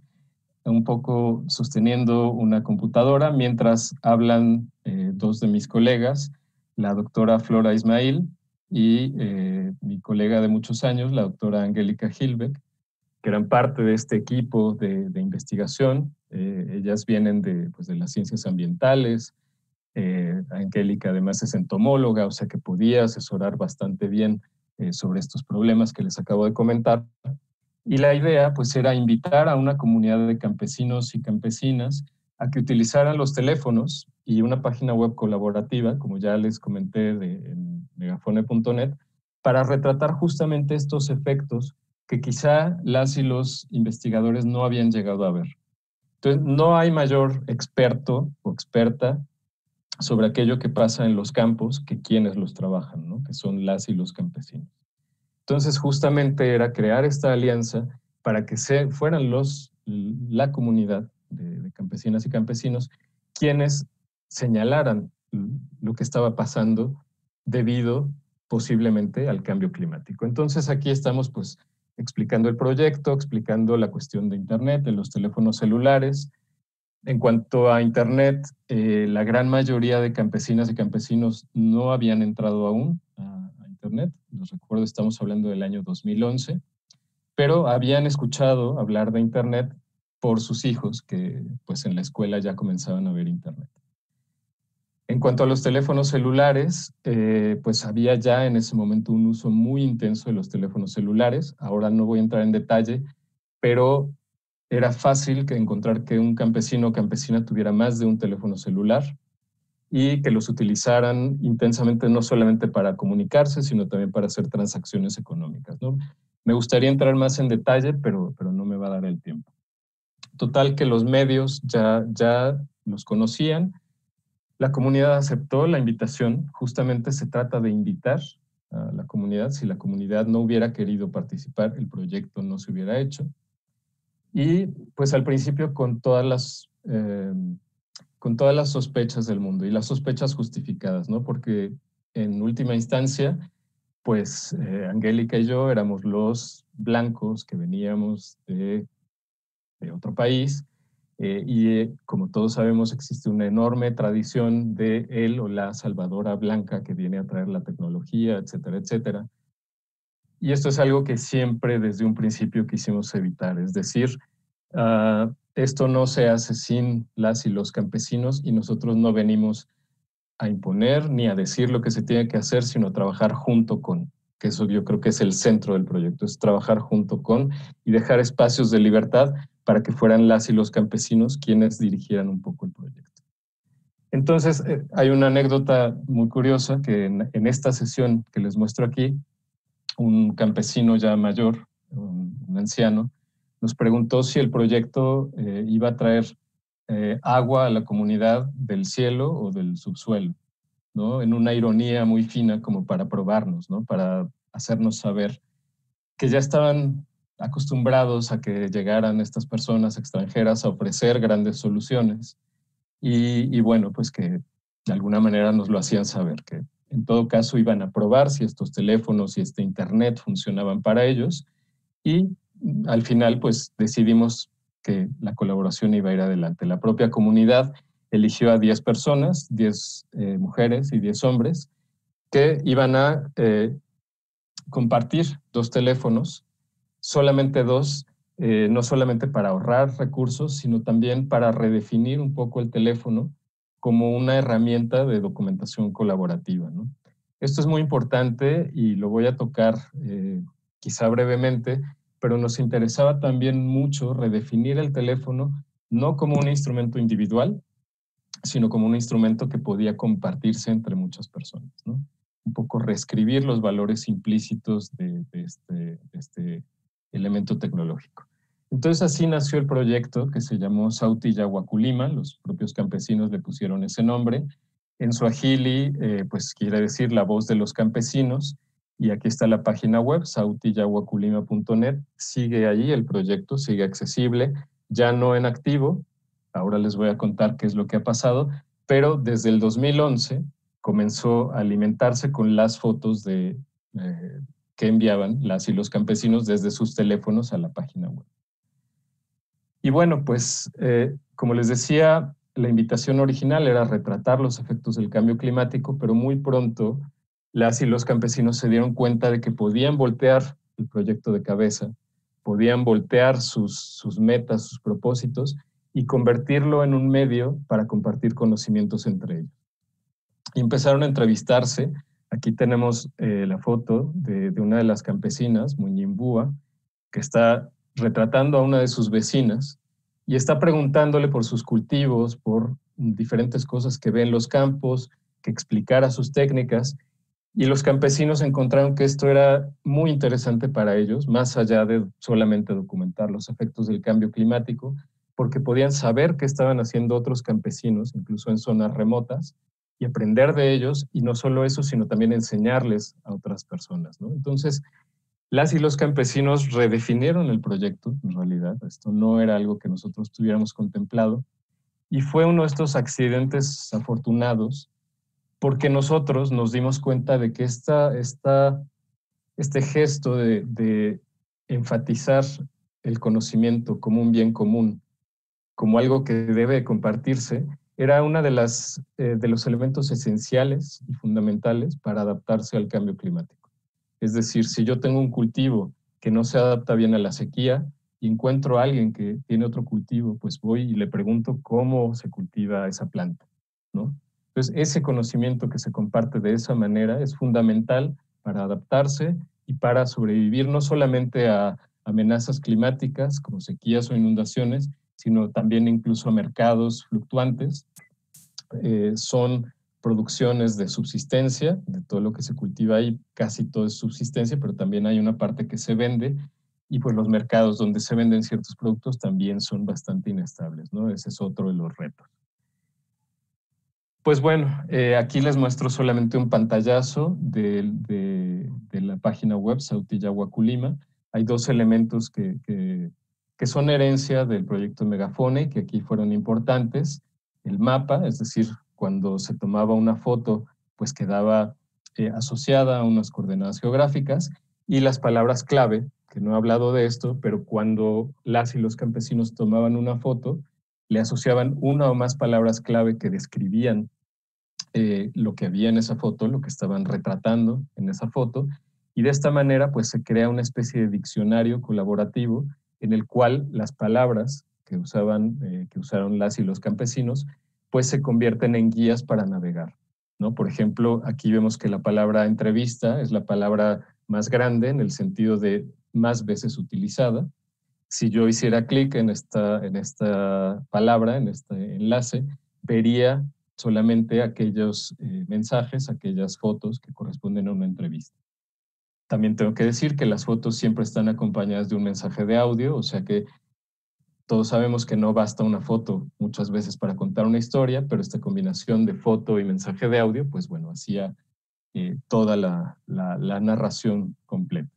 un poco sosteniendo una computadora mientras hablan eh, dos de mis colegas, la doctora Flora Ismail y eh, mi colega de muchos años, la doctora Angélica Hilbeck, que eran parte de este equipo de, de investigación. Eh, ellas vienen de, pues, de las ciencias ambientales. Eh, Angélica además es entomóloga, o sea que podía asesorar bastante bien eh, sobre estos problemas que les acabo de comentar. Y la idea pues era invitar a una comunidad de campesinos y campesinas a que utilizaran los teléfonos y una página web colaborativa, como ya les comenté de, en megafone punto net, para retratar justamente estos efectos que quizá las y los investigadores no habían llegado a ver. Entonces, no hay mayor experto o experta sobre aquello que pasa en los campos que quienes los trabajan, ¿no? Que son las y los campesinos. Entonces, justamente era crear esta alianza para que se, fueran los, la comunidad de, de campesinas y campesinos quienes señalaran lo que estaba pasando debido posiblemente al cambio climático. Entonces, aquí estamos pues explicando el proyecto, explicando la cuestión de Internet, de los teléfonos celulares. En cuanto a Internet, eh, la gran mayoría de campesinas y campesinos no habían entrado aún a, a Internet. Los recuerdo, estamos hablando del año dos mil once, pero habían escuchado hablar de Internet por sus hijos, que pues en la escuela ya comenzaban a ver Internet. En cuanto a los teléfonos celulares, eh, pues había ya en ese momento un uso muy intenso de los teléfonos celulares. Ahora no voy a entrar en detalle, pero era fácil que encontrar que un campesino o campesina tuviera más de un teléfono celular y que los utilizaran intensamente no solamente para comunicarse, sino también para hacer transacciones económicas, ¿no? Me gustaría entrar más en detalle, pero, pero no me va a dar el tiempo. Total que los medios ya, ya los conocían. La comunidad aceptó la invitación. Justamente se trata de invitar a la comunidad. Si la comunidad no hubiera querido participar, el proyecto no se hubiera hecho. Y pues al principio con todas las, eh, con todas las sospechas del mundo y las sospechas justificadas, ¿no? Porque en última instancia, pues eh, Angélica y yo éramos los blancos que veníamos de, de otro país eh, y eh, como todos sabemos existe una enorme tradición de él o la salvadora blanca que viene a traer la tecnología, etcétera, etcétera. Y esto es algo que siempre desde un principio quisimos evitar, es decir, uh, esto no se hace sin las y los campesinos y nosotros no venimos a imponer ni a decir lo que se tiene que hacer, sino a trabajar junto con, que eso yo creo que es el centro del proyecto, es trabajar junto con y dejar espacios de libertad para que fueran las y los campesinos quienes dirigieran un poco el proyecto. Entonces, eh, hay una anécdota muy curiosa que en, en esta sesión que les muestro aquí, un campesino ya mayor, un, un anciano, nos preguntó si el proyecto eh, iba a traer eh, agua a la comunidad del cielo o del subsuelo, ¿no? En una ironía muy fina como para probarnos, ¿no? Para hacernos saber que ya estaban acostumbrados a que llegaran estas personas extranjeras a ofrecer grandes soluciones y, y bueno, pues que de alguna manera nos lo hacían saber, que en todo caso iban a probar si estos teléfonos y este internet funcionaban para ellos y al final pues decidimos que la colaboración iba a ir adelante. La propia comunidad eligió a diez personas, diez eh, mujeres y diez hombres, que iban a eh, compartir dos teléfonos, solamente dos, eh, no solamente para ahorrar recursos, sino también para redefinir un poco el teléfono como una herramienta de documentación colaborativa, ¿no? Esto es muy importante y lo voy a tocar eh, quizá brevemente, pero nos interesaba también mucho redefinir el teléfono no como un instrumento individual, sino como un instrumento que podía compartirse entre muchas personas, ¿no? Un poco reescribir los valores implícitos de, de, este, de este elemento tecnológico. Entonces así nació el proyecto que se llamó Sauti Yaguaculima, los propios campesinos le pusieron ese nombre. En suajili, eh, pues quiere decir la voz de los campesinos, y aquí está la página web, sauti yaguaculima punto net, sigue ahí el proyecto, sigue accesible, ya no en activo, ahora les voy a contar qué es lo que ha pasado, pero desde el dos mil once comenzó a alimentarse con las fotos de, eh, que enviaban las y los campesinos desde sus teléfonos a la página web. Y bueno, pues eh, como les decía, la invitación original era retratar los efectos del cambio climático, pero muy pronto las y los campesinos se dieron cuenta de que podían voltear el proyecto de cabeza, podían voltear sus, sus metas, sus propósitos y convertirlo en un medio para compartir conocimientos entre ellos. Y empezaron a entrevistarse. Aquí tenemos eh, la foto de, de una de las campesinas, Muñimbúa, que está retratando a una de sus vecinas y está preguntándole por sus cultivos, por diferentes cosas que ve en los campos, que explicara sus técnicas. Y los campesinos encontraron que esto era muy interesante para ellos, más allá de solamente documentar los efectos del cambio climático, porque podían saber qué estaban haciendo otros campesinos, incluso en zonas remotas, y aprender de ellos, y no solo eso, sino también enseñarles a otras personas, ¿no? Entonces, las y los campesinos redefinieron el proyecto, en realidad. Esto no era algo que nosotros tuviéramos contemplado, y fue uno de estos accidentes afortunados porque nosotros nos dimos cuenta de que esta, esta, este gesto de, de enfatizar el conocimiento como un bien común, como algo que debe compartirse, era uno de, las, eh, de los elementos esenciales y fundamentales para adaptarse al cambio climático. Es decir, si yo tengo un cultivo que no se adapta bien a la sequía y encuentro a alguien que tiene otro cultivo, pues voy y le pregunto cómo se cultiva esa planta, ¿no? Entonces, ese conocimiento que se comparte de esa manera es fundamental para adaptarse y para sobrevivir no solamente a amenazas climáticas como sequías o inundaciones, sino también incluso a mercados fluctuantes. Eh, son producciones de subsistencia, de todo lo que se cultiva ahí, casi todo es subsistencia, pero también hay una parte que se vende, y pues los mercados donde se venden ciertos productos también son bastante inestables, ¿no? Ese es otro de los retos. Pues bueno, eh, aquí les muestro solamente un pantallazo de, de, de la página web Sauti Yaguaculima. Hay dos elementos que, que, que son herencia del proyecto Megafone, que aquí fueron importantes. El mapa, es decir, cuando se tomaba una foto, pues quedaba eh, asociada a unas coordenadas geográficas, y las palabras clave, que no he hablado de esto, pero cuando las y los campesinos tomaban una foto, le asociaban una o más palabras clave que describían eh, lo que había en esa foto, lo que estaban retratando en esa foto, y de esta manera pues se crea una especie de diccionario colaborativo en el cual las palabras que usaban, eh, que usaron las y los campesinos, pues se convierten en guías para navegar, ¿no? Por ejemplo, aquí vemos que la palabra entrevista es la palabra más grande en el sentido de más veces utilizada. Si yo hiciera clic en esta, en esta palabra, en este enlace, vería solamente aquellos eh, mensajes, aquellas fotos que corresponden a una entrevista. También tengo que decir que las fotos siempre están acompañadas de un mensaje de audio, o sea que todos sabemos que no basta una foto muchas veces para contar una historia, pero esta combinación de foto y mensaje de audio, pues bueno, hacía eh, toda la, la, la narración completa.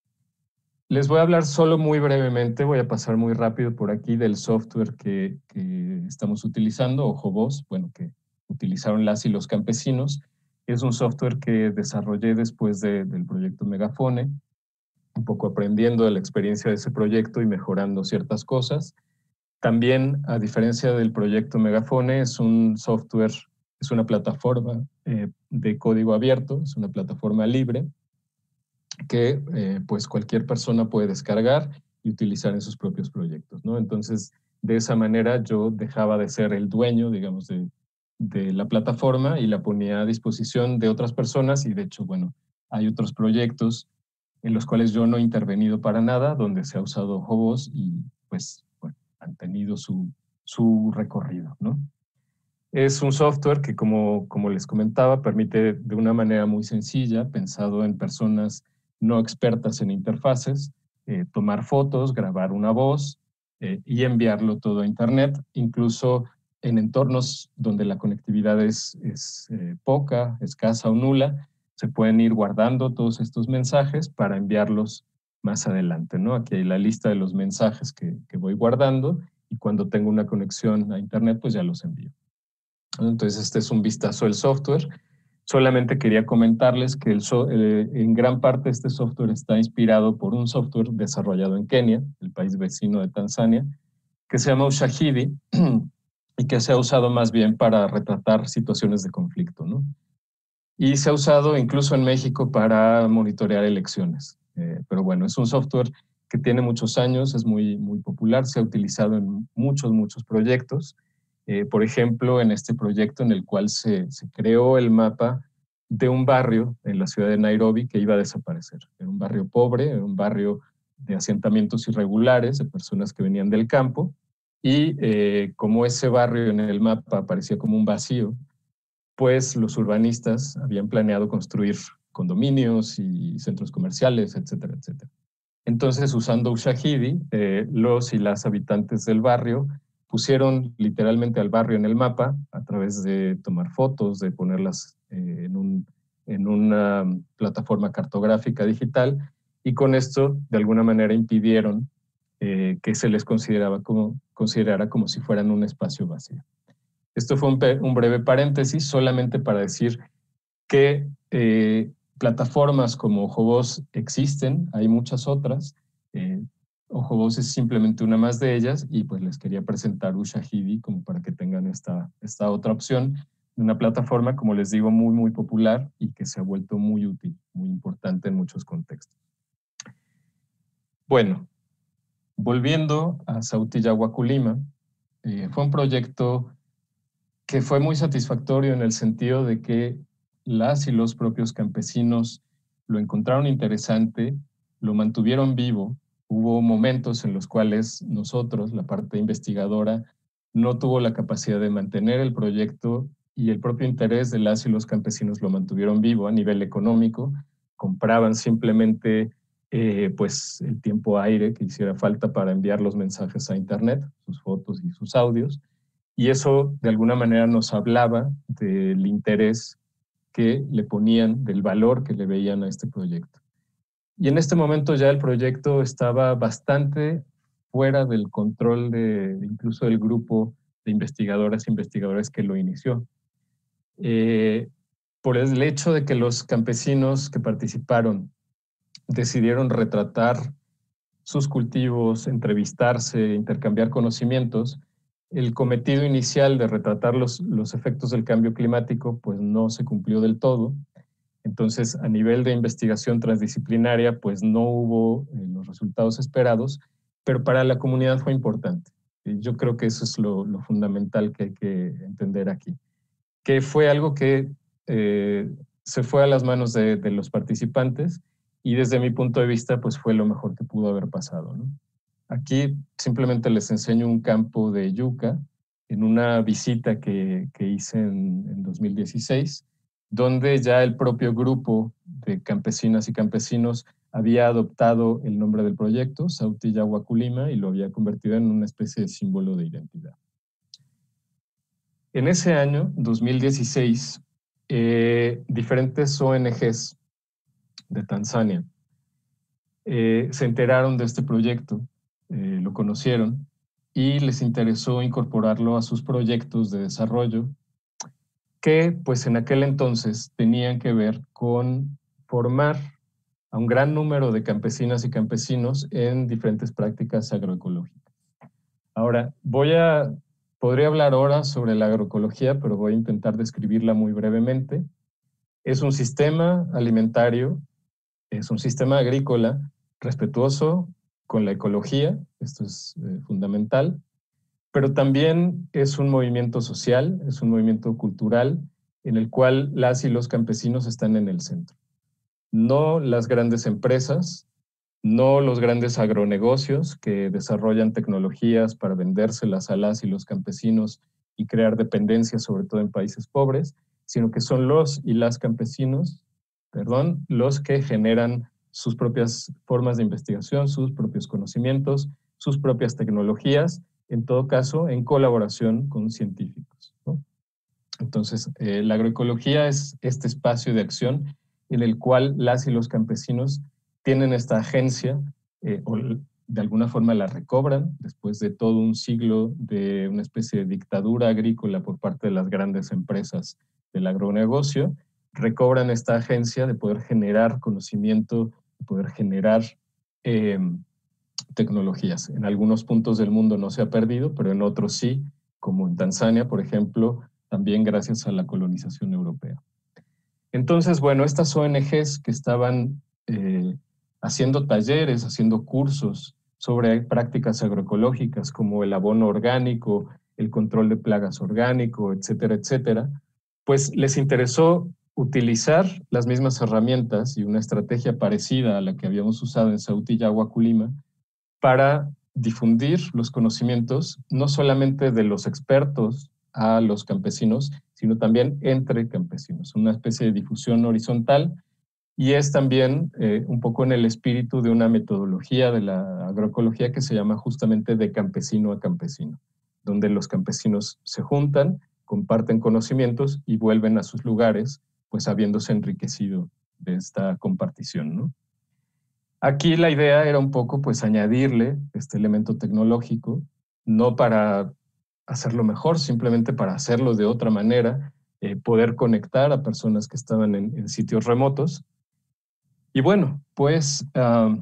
Les voy a hablar solo muy brevemente, voy a pasar muy rápido por aquí del software que, que estamos utilizando, OjoVoz, bueno, que utilizaron las y los campesinos. Es un software que desarrollé después de, del proyecto Megafone, un poco aprendiendo de la experiencia de ese proyecto y mejorando ciertas cosas. También, a diferencia del proyecto Megafone, es un software, es una plataforma eh, de código abierto, es una plataforma libre, que eh, pues cualquier persona puede descargar y utilizar en sus propios proyectos, ¿no? Entonces, de esa manera yo dejaba de ser el dueño, digamos, de, de la plataforma y la ponía a disposición de otras personas y de hecho, bueno, hay otros proyectos en los cuales yo no he intervenido para nada, donde se ha usado OjoVoz y pues, bueno, han tenido su, su recorrido, ¿no? Es un software que, como, como les comentaba, permite de una manera muy sencilla, pensado en personas no expertas en interfaces, eh, tomar fotos, grabar una voz eh, y enviarlo todo a Internet, incluso en entornos donde la conectividad es, es eh, poca, escasa o nula, se pueden ir guardando todos estos mensajes para enviarlos más adelante, ¿no? Aquí hay la lista de los mensajes que, que voy guardando y cuando tengo una conexión a Internet, pues ya los envío. Entonces, este es un vistazo del software. Solamente quería comentarles que el so eh, en gran parte este software está inspirado por un software desarrollado en Kenia, el país vecino de Tanzania, que se llama Ushahidi y que se ha usado más bien para retratar situaciones de conflicto, ¿no? Y se ha usado incluso en México para monitorear elecciones. Eh, pero bueno, es un software que tiene muchos años, es muy, muy popular, se ha utilizado en muchos, muchos proyectos. Eh, por ejemplo, en este proyecto en el cual se, se creó el mapa de un barrio en la ciudad de Nairobi que iba a desaparecer. Era un barrio pobre, era un barrio de asentamientos irregulares, de personas que venían del campo, y eh, como ese barrio en el mapa aparecía como un vacío, pues los urbanistas habían planeado construir condominios y centros comerciales, etcétera, etcétera. Entonces, usando Ushahidi, eh, los y las habitantes del barrio pusieron literalmente al barrio en el mapa a través de tomar fotos, de ponerlas eh, en, un, en una plataforma cartográfica digital, y con esto, de alguna manera, impidieron eh, que se les consideraba como, considerara como si fueran un espacio vacío. Esto fue un, un breve paréntesis solamente para decir que eh, plataformas como OjoVoz existen, hay muchas otras. Eh, OjoVoz es simplemente una más de ellas y pues les quería presentar Ushahidi como para que tengan esta, esta otra opción, una plataforma, como les digo, muy, muy popular y que se ha vuelto muy útil, muy importante en muchos contextos. Bueno, volviendo a Sauti Yaguaculima, eh, fue un proyecto que fue muy satisfactorio en el sentido de que las y los propios campesinos lo encontraron interesante, lo mantuvieron vivo. Hubo momentos en los cuales nosotros, la parte investigadora, no tuvo la capacidad de mantener el proyecto y el propio interés de las y los campesinos lo mantuvieron vivo a nivel económico. Compraban simplemente eh, pues el tiempo aire que hiciera falta para enviar los mensajes a Internet, sus fotos y sus audios. Y eso de alguna manera nos hablaba del interés que le ponían, del valor que le veían a este proyecto. Y en este momento ya el proyecto estaba bastante fuera del control de incluso del grupo de investigadoras e investigadores que lo inició. Eh, por el hecho de que los campesinos que participaron decidieron retratar sus cultivos, entrevistarse, intercambiar conocimientos, el cometido inicial de retratar los, los efectos del cambio climático pues no se cumplió del todo. Entonces, a nivel de investigación transdisciplinaria, pues no hubo eh, los resultados esperados, pero para la comunidad fue importante. Y yo creo que eso es lo, lo fundamental que hay que entender aquí. Que fue algo que eh, se fue a las manos de, de los participantes y desde mi punto de vista, pues fue lo mejor que pudo haber pasado, ¿no? Aquí simplemente les enseño un campo de yuca en una visita que, que hice en, en dos mil dieciséis, donde ya el propio grupo de campesinas y campesinos había adoptado el nombre del proyecto, Sauti Yaguaculima, y lo había convertido en una especie de símbolo de identidad. En ese año, dos mil dieciséis, eh, diferentes O N Ges de Tanzania eh, se enteraron de este proyecto, eh, lo conocieron y les interesó incorporarlo a sus proyectos de desarrollo que pues en aquel entonces tenían que ver con formar a un gran número de campesinas y campesinos en diferentes prácticas agroecológicas. Ahora, voy a, podría hablar ahora sobre la agroecología, pero voy a intentar describirla muy brevemente. Es un sistema alimentario, es un sistema agrícola respetuoso con la ecología, esto es eh, fundamental, pero también es un movimiento social, es un movimiento cultural en el cual las y los campesinos están en el centro. No las grandes empresas, no los grandes agronegocios que desarrollan tecnologías para vendérselas a las y los campesinos y crear dependencia, sobre todo en países pobres, sino que son los y las campesinos, perdón, los que generan sus propias formas de investigación, sus propios conocimientos, sus propias tecnologías, en todo caso, en colaboración con científicos, ¿no? Entonces, eh, la agroecología es este espacio de acción en el cual las y los campesinos tienen esta agencia, eh, o de alguna forma la recobran después de todo un siglo de una especie de dictadura agrícola por parte de las grandes empresas del agronegocio, recobran esta agencia de poder generar conocimiento, de poder generar eh, tecnologías. En algunos puntos del mundo no se ha perdido, pero en otros sí, como en Tanzania, por ejemplo, también gracias a la colonización europea. Entonces, bueno, estas O N Ges que estaban eh, haciendo talleres, haciendo cursos sobre prácticas agroecológicas como el abono orgánico, el control de plagas orgánico, etcétera, etcétera, pues les interesó utilizar las mismas herramientas y una estrategia parecida a la que habíamos usado en Sauti Yaguaculima para difundir los conocimientos, no solamente de los expertos a los campesinos, sino también entre campesinos, una especie de difusión horizontal, y es también eh, un poco en el espíritu de una metodología de la agroecología que se llama justamente de campesino a campesino, donde los campesinos se juntan, comparten conocimientos y vuelven a sus lugares, pues habiéndose enriquecido de esta compartición, ¿no? Aquí la idea era un poco pues añadirle este elemento tecnológico, no para hacerlo mejor, simplemente para hacerlo de otra manera, eh, poder conectar a personas que estaban en, en sitios remotos. Y bueno, pues uh,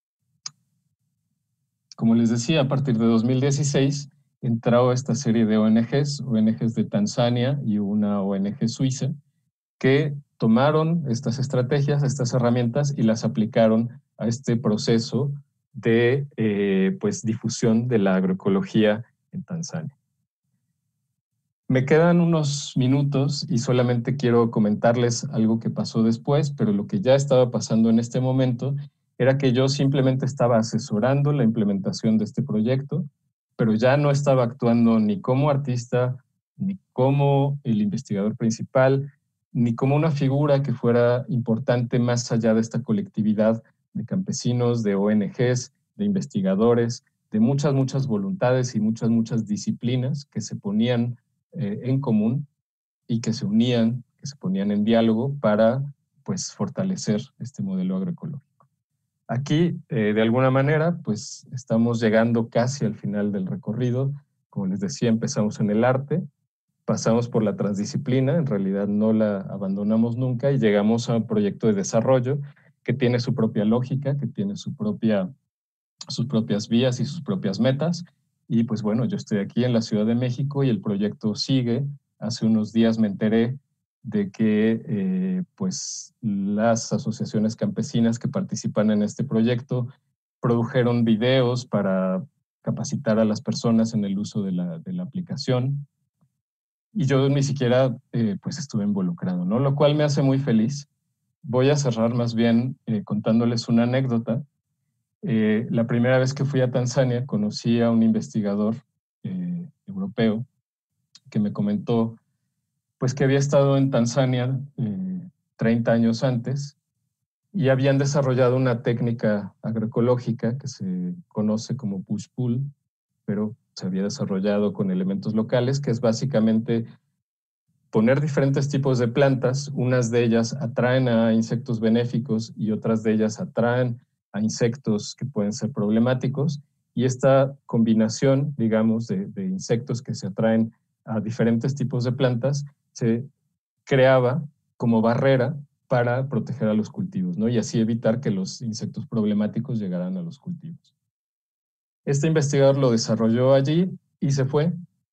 como les decía, a partir de dos mil dieciséis entró esta serie de O N Ges, O N Ges de Tanzania y una O N G suiza, que tomaron estas estrategias, estas herramientas y las aplicaron a este proceso de eh, pues, difusión de la agroecología en Tanzania. Me quedan unos minutos y solamente quiero comentarles algo que pasó después, pero lo que ya estaba pasando en este momento era que yo simplemente estaba asesorando la implementación de este proyecto, pero ya no estaba actuando ni como artista, ni como el investigador principal, ni como una figura que fuera importante más allá de esta colectividad de campesinos, de O N Ges, de investigadores, de muchas, muchas voluntades y muchas, muchas disciplinas que se ponían eh, en común y que se unían, que se ponían en diálogo para pues, fortalecer este modelo agroecológico. Aquí, eh, de alguna manera, pues estamos llegando casi al final del recorrido. Como les decía, empezamos en el arte, pasamos por la transdisciplina, en realidad no la abandonamos nunca y llegamos a un proyecto de desarrollo que tiene su propia lógica, que tiene su propia, sus propias vías y sus propias metas. Y pues bueno, yo estoy aquí en la Ciudad de México y el proyecto sigue. Hace unos días me enteré de que eh, pues las asociaciones campesinas que participan en este proyecto produjeron videos para capacitar a las personas en el uso de la, de la aplicación. Y yo ni siquiera eh, pues estuve involucrado, ¿no? Lo cual me hace muy feliz. Voy a cerrar más bien eh, contándoles una anécdota. Eh, la primera vez que fui a Tanzania conocí a un investigador eh, europeo que me comentó pues, que había estado en Tanzania eh, treinta años antes y habían desarrollado una técnica agroecológica que se conoce como push-pull, pero se había desarrollado con elementos locales, que es básicamente poner diferentes tipos de plantas. Unas de ellas atraen a insectos benéficos y otras de ellas atraen a insectos que pueden ser problemáticos, y esta combinación, digamos, de, de insectos que se atraen a diferentes tipos de plantas se creaba como barrera para proteger a los cultivos, ¿no? Y así evitar que los insectos problemáticos llegaran a los cultivos. Este investigador lo desarrolló allí y se fue,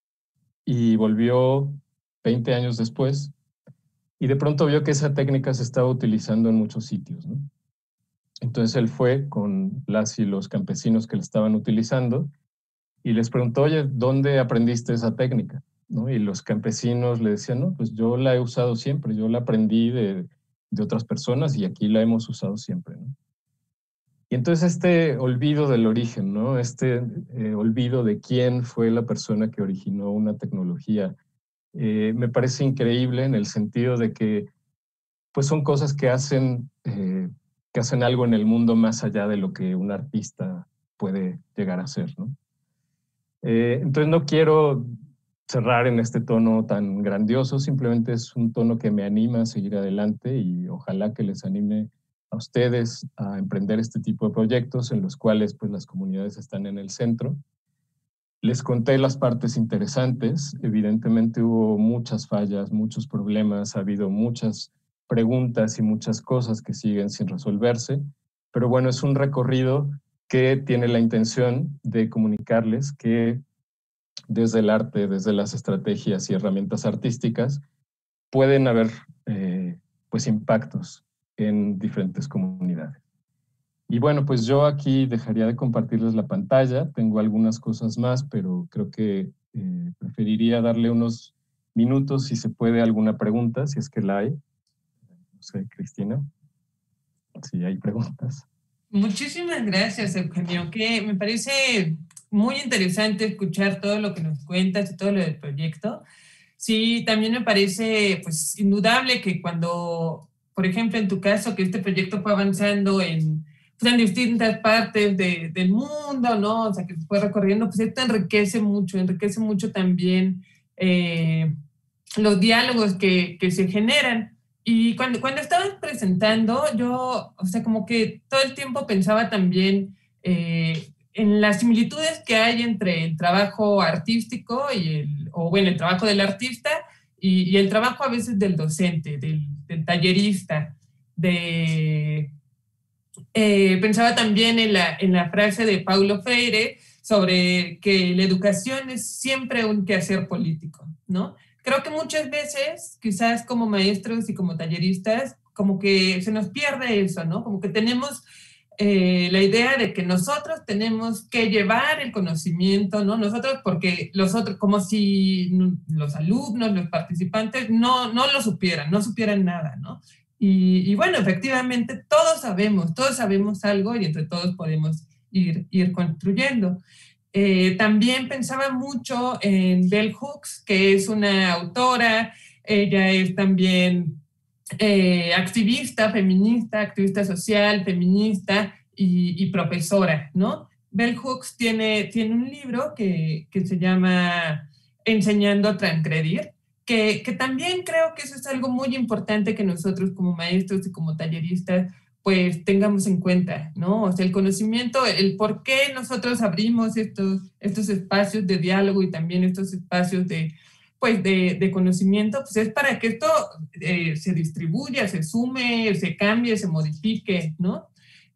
y volvió veinte años después, y de pronto vio que esa técnica se estaba utilizando en muchos sitios, ¿no? Entonces él fue con las y los campesinos que le estaban utilizando y les preguntó, oye, ¿dónde aprendiste esa técnica? ¿No? Y los campesinos le decían, no, pues yo la he usado siempre, yo la aprendí de, de otras personas y aquí la hemos usado siempre, ¿no? Y entonces este olvido del origen, ¿no? Este eh, olvido de quién fue la persona que originó una tecnología, eh, me parece increíble en el sentido de que pues son cosas que hacen, eh, que hacen algo en el mundo más allá de lo que un artista puede llegar a ser, ¿no? Eh, entonces no quiero cerrar en este tono tan grandioso, simplemente es un tono que me anima a seguir adelante y ojalá que les anime a ustedes a emprender este tipo de proyectos en los cuales pues, las comunidades están en el centro. Les conté las partes interesantes, evidentemente hubo muchas fallas, muchos problemas, ha habido muchas preguntas y muchas cosas que siguen sin resolverse, pero bueno, es un recorrido que tiene la intención de comunicarles que desde el arte, desde las estrategias y herramientas artísticas, pueden haber eh, pues impactos en diferentes comunidades. Y bueno, pues yo aquí dejaría de compartirles la pantalla, tengo algunas cosas más, pero creo que eh, preferiría darle unos minutos si se puede alguna pregunta, si es que la hay. No sé, Cristina, si hay preguntas. Muchísimas gracias, Eugenio, que me parece muy interesante escuchar todo lo que nos cuentas y todo lo del proyecto. Sí, también me parece pues indudable que cuando, por ejemplo, en tu caso, que este proyecto fue avanzando en, pues, en distintas partes de, del mundo, ¿no? O sea, que se fue recorriendo, pues esto enriquece mucho, enriquece mucho también eh, los diálogos que, que se generan. Y cuando, cuando estabas presentando, yo, o sea, como que todo el tiempo pensaba también eh, en las similitudes que hay entre el trabajo artístico y el, o bueno, el trabajo del artista y, y el trabajo a veces del docente, del, del tallerista, de... Eh, pensaba también en la, en la frase de Paulo Freire sobre que la educación es siempre un quehacer político, ¿no? Creo que muchas veces, quizás como maestros y como talleristas, como que se nos pierde eso, ¿no? Como que tenemos eh, la idea de que nosotros tenemos que llevar el conocimiento, ¿no? Nosotros, porque los otros, como si los alumnos, los participantes, no, no lo supieran, no supieran nada, ¿no? Y, y bueno, efectivamente, todos sabemos, todos sabemos algo y entre todos podemos ir, ir construyendo. Eh, también pensaba mucho en Bell Hooks, que es una autora, ella es también eh, activista, feminista, activista social, feminista y, y profesora, ¿no? Bell Hooks tiene, tiene un libro que, que se llama Enseñando a Transgredir, que, que también creo que eso es algo muy importante que nosotros como maestros y como talleristas pues tengamos en cuenta, ¿no? O sea, el conocimiento, el por qué nosotros abrimos estos, estos espacios de diálogo y también estos espacios de, pues de, de conocimiento, pues es para que esto eh, se distribuya, se sume, se cambie, se modifique, ¿no?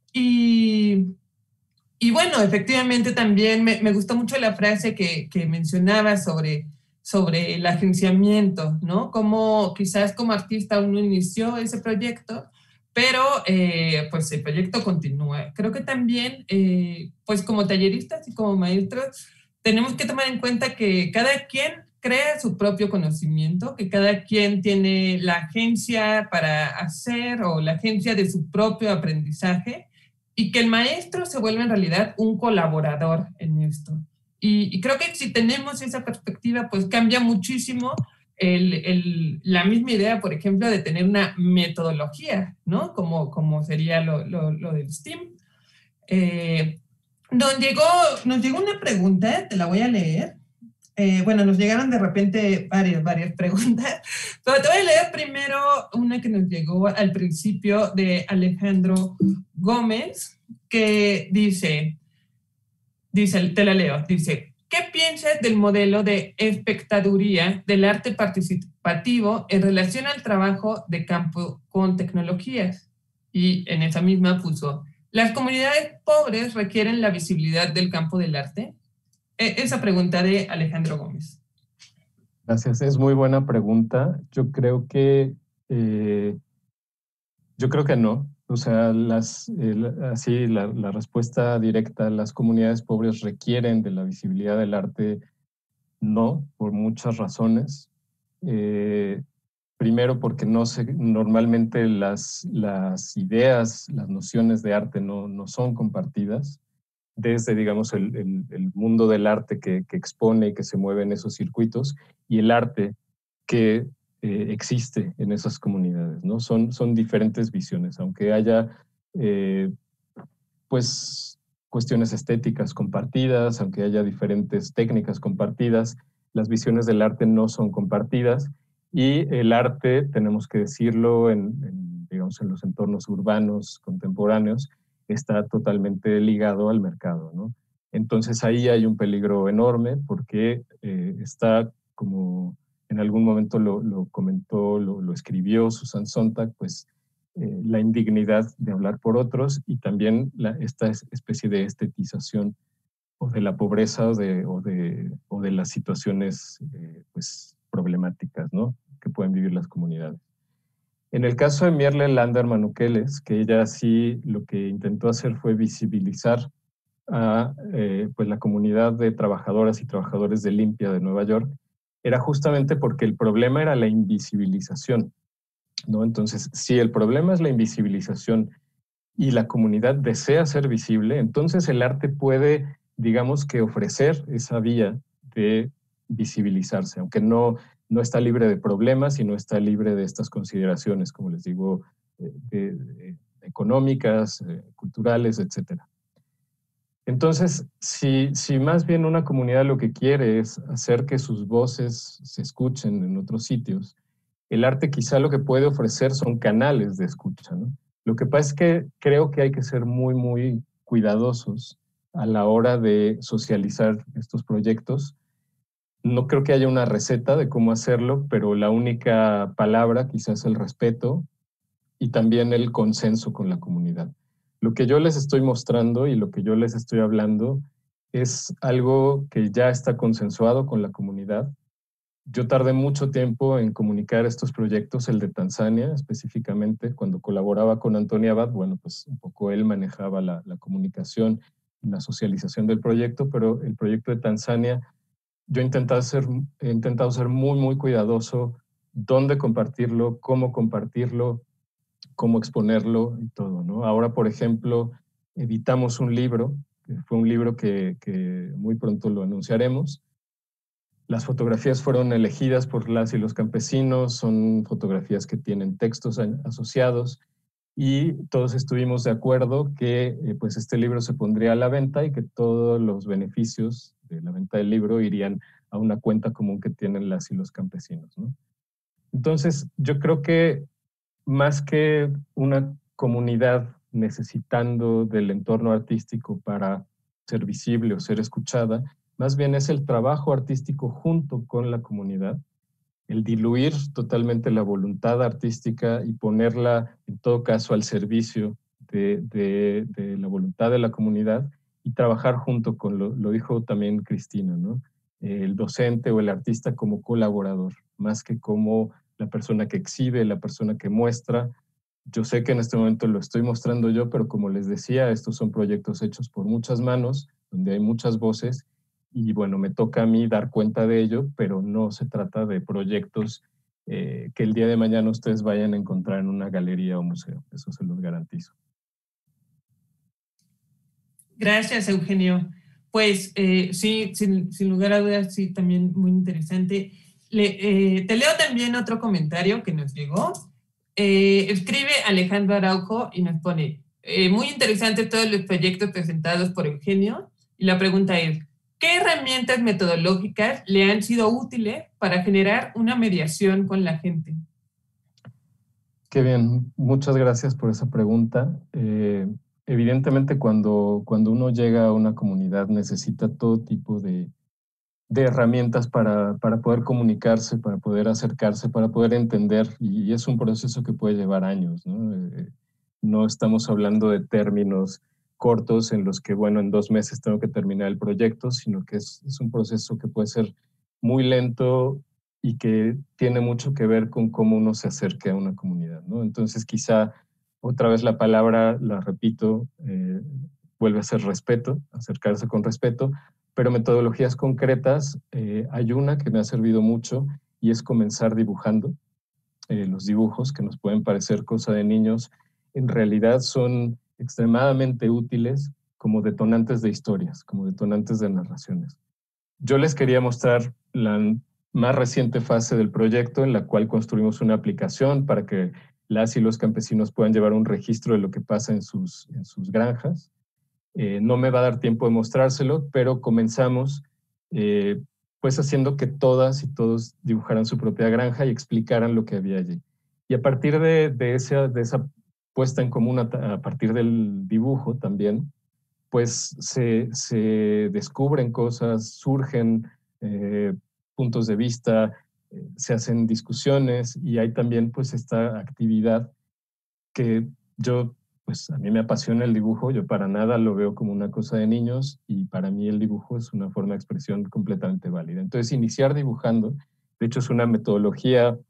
Y, y bueno, efectivamente también me, me gustó mucho la frase que, que mencionaba sobre, sobre el agenciamiento, ¿no? Como quizás como artista uno inició ese proyecto, pero eh, pues el proyecto continúa. Creo que también, eh, pues como talleristas y como maestros, tenemos que tomar en cuenta que cada quien crea su propio conocimiento, que cada quien tiene la agencia para hacer o la agencia de su propio aprendizaje y que el maestro se vuelve en realidad un colaborador en esto. Y, y creo que si tenemos esa perspectiva, pues cambia muchísimo el, el, la misma idea, por ejemplo, de tener una metodología, ¿no? Como, como sería lo, lo, lo del STEAM. Eh, nos, llegó, nos llegó una pregunta, te la voy a leer. Eh, bueno, nos llegaron de repente varias, varias preguntas, pero te voy a leer primero una que nos llegó al principio de Alejandro Gómez, que dice, dice, te la leo, dice, ¿qué piensas del modelo de espectaduría del arte participativo en relación al trabajo de campo con tecnologías? Y en esa misma puso, ¿las comunidades pobres requieren la visibilidad del campo del arte? Esa pregunta de Alejandro Gómez. Gracias, es muy buena pregunta. Yo creo que, eh, yo creo que no. O sea, las, eh, así la, la respuesta directa, las comunidades pobres requieren de la visibilidad del arte, no, por muchas razones. Eh, primero porque no se, normalmente las, las ideas, las nociones de arte no, no son compartidas desde, digamos, el, el, el mundo del arte que, que expone y que se mueve en esos circuitos y el arte que eh, existe en esas comunidades, ¿no? Son, son diferentes visiones, aunque haya, eh, pues, cuestiones estéticas compartidas, aunque haya diferentes técnicas compartidas, las visiones del arte no son compartidas y el arte, tenemos que decirlo, en, en, digamos, en los entornos urbanos contemporáneos, está totalmente ligado al mercado, ¿no? Entonces ahí hay un peligro enorme porque eh, está, como en algún momento lo, lo comentó, lo, lo escribió Susan Sontag, pues eh, la indignidad de hablar por otros y también la, esta especie de estetización o de la pobreza o de, o de, o de las situaciones eh, pues, problemáticas, ¿no?, que pueden vivir las comunidades. En el caso de Mierle Landerman Ukeles, que ella sí lo que intentó hacer fue visibilizar a eh, pues la comunidad de trabajadoras y trabajadores de limpia de Nueva York, era justamente porque el problema era la invisibilización, ¿no? Entonces, si el problema es la invisibilización y la comunidad desea ser visible, entonces el arte puede, digamos, que ofrecer esa vía de visibilizarse, aunque no, no está libre de problemas y no está libre de estas consideraciones, como les digo, de, de, de económicas, eh, culturales, etcétera. Entonces, si, si más bien una comunidad lo que quiere es hacer que sus voces se escuchen en otros sitios, el arte quizá lo que puede ofrecer son canales de escucha, ¿no? Lo que pasa es que creo que hay que ser muy, muy cuidadosos a la hora de socializar estos proyectos. No creo que haya una receta de cómo hacerlo, pero la única palabra quizás es el respeto y también el consenso con la comunidad. Lo que yo les estoy mostrando y lo que yo les estoy hablando es algo que ya está consensuado con la comunidad. Yo tardé mucho tiempo en comunicar estos proyectos, el de Tanzania específicamente, cuando colaboraba con Antonio Abad, bueno, pues un poco él manejaba la, la comunicación y la socialización del proyecto, pero el proyecto de Tanzania, yo he intentado ser, he intentado ser muy, muy cuidadoso dónde compartirlo, cómo compartirlo, cómo exponerlo y todo, ¿no? Ahora, por ejemplo, editamos un libro, que fue un libro que, que muy pronto lo anunciaremos. Las fotografías fueron elegidas por las y los campesinos, son fotografías que tienen textos asociados y todos estuvimos de acuerdo que eh, pues este libro se pondría a la venta y que todos los beneficios de la venta del libro irían a una cuenta común que tienen las y los campesinos, ¿no? Entonces, yo creo que más que una comunidad necesitando del entorno artístico para ser visible o ser escuchada, más bien es el trabajo artístico junto con la comunidad, el diluir totalmente la voluntad artística y ponerla, en todo caso, al servicio de, de, de la voluntad de la comunidad y trabajar junto con, lo, lo dijo también Cristina, ¿no? El docente o el artista como colaborador, más que como la persona que exhibe, la persona que muestra. Yo sé que en este momento lo estoy mostrando yo, pero como les decía, estos son proyectos hechos por muchas manos, donde hay muchas voces, y bueno, me toca a mí dar cuenta de ello, pero no se trata de proyectos eh, que el día de mañana ustedes vayan a encontrar en una galería o museo, eso se los garantizo. Gracias, Eugenio. Pues eh, sí, sin, sin lugar a dudas, sí, también muy interesante. le, eh, te leo también otro comentario que nos llegó. Eh, escribe Alejandro Araujo y nos pone, eh, muy interesante todos los proyectos presentados por Eugenio, y la pregunta es, ¿qué herramientas metodológicas le han sido útiles para generar una mediación con la gente? Qué bien, muchas gracias por esa pregunta. Eh, evidentemente, cuando, cuando uno llega a una comunidad necesita todo tipo de, de herramientas para, para poder comunicarse, para poder acercarse, para poder entender, y es un proceso que puede llevar años, ¿no? Eh, no estamos hablando de términos cortos en los que, bueno, en dos meses tengo que terminar el proyecto, sino que es, es un proceso que puede ser muy lento y que tiene mucho que ver con cómo uno se acerque a una comunidad, ¿no? Entonces, quizá otra vez la palabra, la repito, eh, vuelve a ser respeto, acercarse con respeto, pero metodologías concretas, eh, hay una que me ha servido mucho y es comenzar dibujando. Eh, los dibujos, que nos pueden parecer cosa de niños, en realidad son extremadamente útiles como detonantes de historias, como detonantes de narraciones. Yo les quería mostrar la más reciente fase del proyecto en la cual construimos una aplicación para que las y los campesinos puedan llevar un registro de lo que pasa en sus, en sus granjas. Eh, no me va a dar tiempo de mostrárselo, pero comenzamos eh, pues haciendo que todas y todos dibujaran su propia granja y explicaran lo que había allí. Y a partir de, de, esa, de esa puesta en común, a, a partir del dibujo también, pues se, se descubren cosas, surgen eh, puntos de vista, eh, se hacen discusiones y hay también pues esta actividad que yo, pues a mí me apasiona el dibujo, yo para nada lo veo como una cosa de niños y para mí el dibujo es una forma de expresión completamente válida. Entonces iniciar dibujando, de hecho es una metodología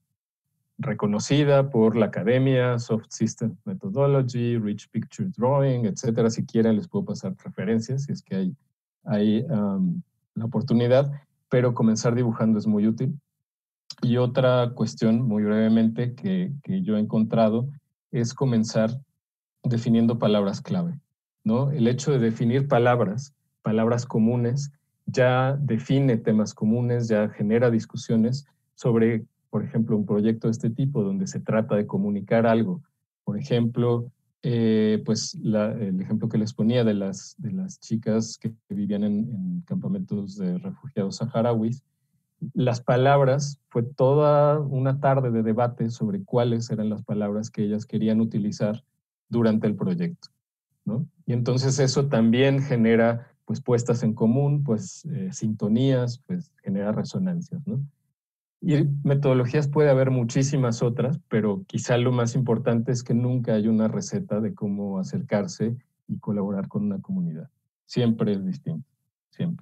reconocida por la academia, Soft System Methodology, Rich Picture Drawing, etcétera. Si quieren les puedo pasar referencias si es que hay, hay um, la oportunidad, pero comenzar dibujando es muy útil. Y otra cuestión, muy brevemente, que, que yo he encontrado es comenzar definiendo palabras clave, ¿no? El hecho de definir palabras, palabras comunes, ya define temas comunes, ya genera discusiones sobre, por ejemplo, un proyecto de este tipo donde se trata de comunicar algo. Por ejemplo, eh, pues la, el ejemplo que les ponía de las, de las chicas que vivían en, en campamentos de refugiados saharauis, las palabras, fue toda una tarde de debate sobre cuáles eran las palabras que ellas querían utilizar durante el proyecto, ¿no? Y entonces eso también genera pues puestas en común, pues eh, sintonías, pues genera resonancias, ¿no? Y metodologías puede haber muchísimas otras, pero quizá lo más importante es que nunca hay una receta de cómo acercarse y colaborar con una comunidad. Siempre es distinto, siempre.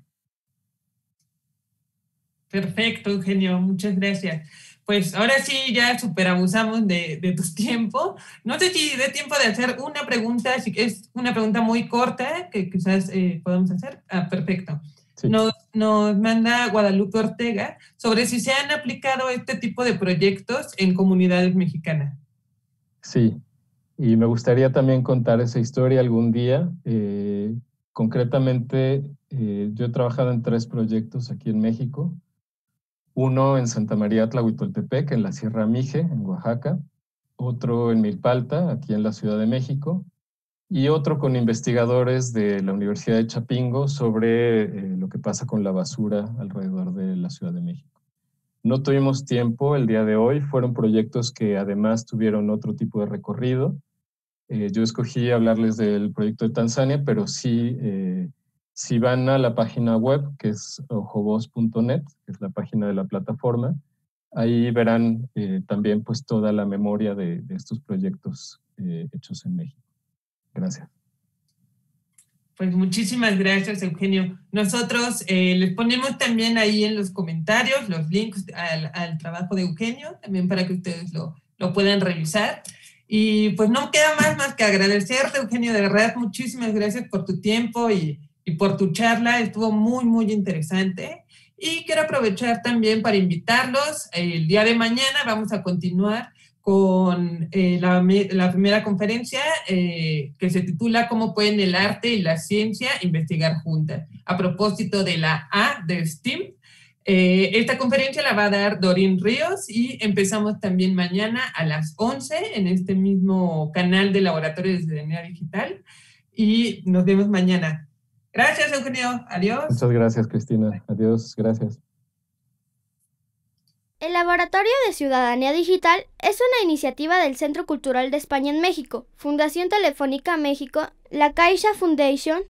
Perfecto, Eugenio, muchas gracias. Pues ahora sí, ya super abusamos de, de tu tiempo. No sé si dé tiempo de hacer una pregunta, si es una pregunta muy corta que quizás eh, podamos hacer. Ah, perfecto. Sí. Nos, nos manda Guadalupe Ortega sobre si se han aplicado este tipo de proyectos en comunidades mexicanas. Sí, y me gustaría también contar esa historia algún día. Eh, concretamente, eh, yo he trabajado en tres proyectos aquí en México. Uno en Santa María Tlahuitoltepec, en la Sierra Mije, en Oaxaca. Otro en Milpalta, aquí en la Ciudad de México. Y otro con investigadores de la Universidad de Chapingo sobre eh, lo que pasa con la basura alrededor de la Ciudad de México. No tuvimos tiempo el día de hoy, fueron proyectos que además tuvieron otro tipo de recorrido. Eh, yo escogí hablarles del proyecto de Tanzania, pero sí, eh, si van a la página web, que es ojobos punto net, que es la página de la plataforma, ahí verán eh, también pues toda la memoria de, de estos proyectos eh, hechos en México. Gracias. Pues muchísimas gracias, Eugenio. Nosotros eh, les ponemos también ahí en los comentarios los links al, al trabajo de Eugenio, también para que ustedes lo, lo puedan revisar. Y pues no queda más más que agradecerte, Eugenio, de verdad, muchísimas gracias por tu tiempo y, y por tu charla, estuvo muy, muy interesante. Y quiero aprovechar también para invitarlos, el día de mañana vamos a continuar con eh, la, la primera conferencia eh, que se titula ¿Cómo pueden el arte y la ciencia investigar juntas? A propósito de la A de STEAM, Eh, esta conferencia la va a dar Dorín Ríos y empezamos también mañana a las once en este mismo canal de Laboratorio de Ciudadanía Digital y nos vemos mañana. Gracias, Eugenio. Adiós. Muchas gracias, Cristina. Adiós. Gracias. El Laboratorio de Ciudadanía Digital es una iniciativa del Centro Cultural de España en México, Fundación Telefónica México, la Caixa Foundation,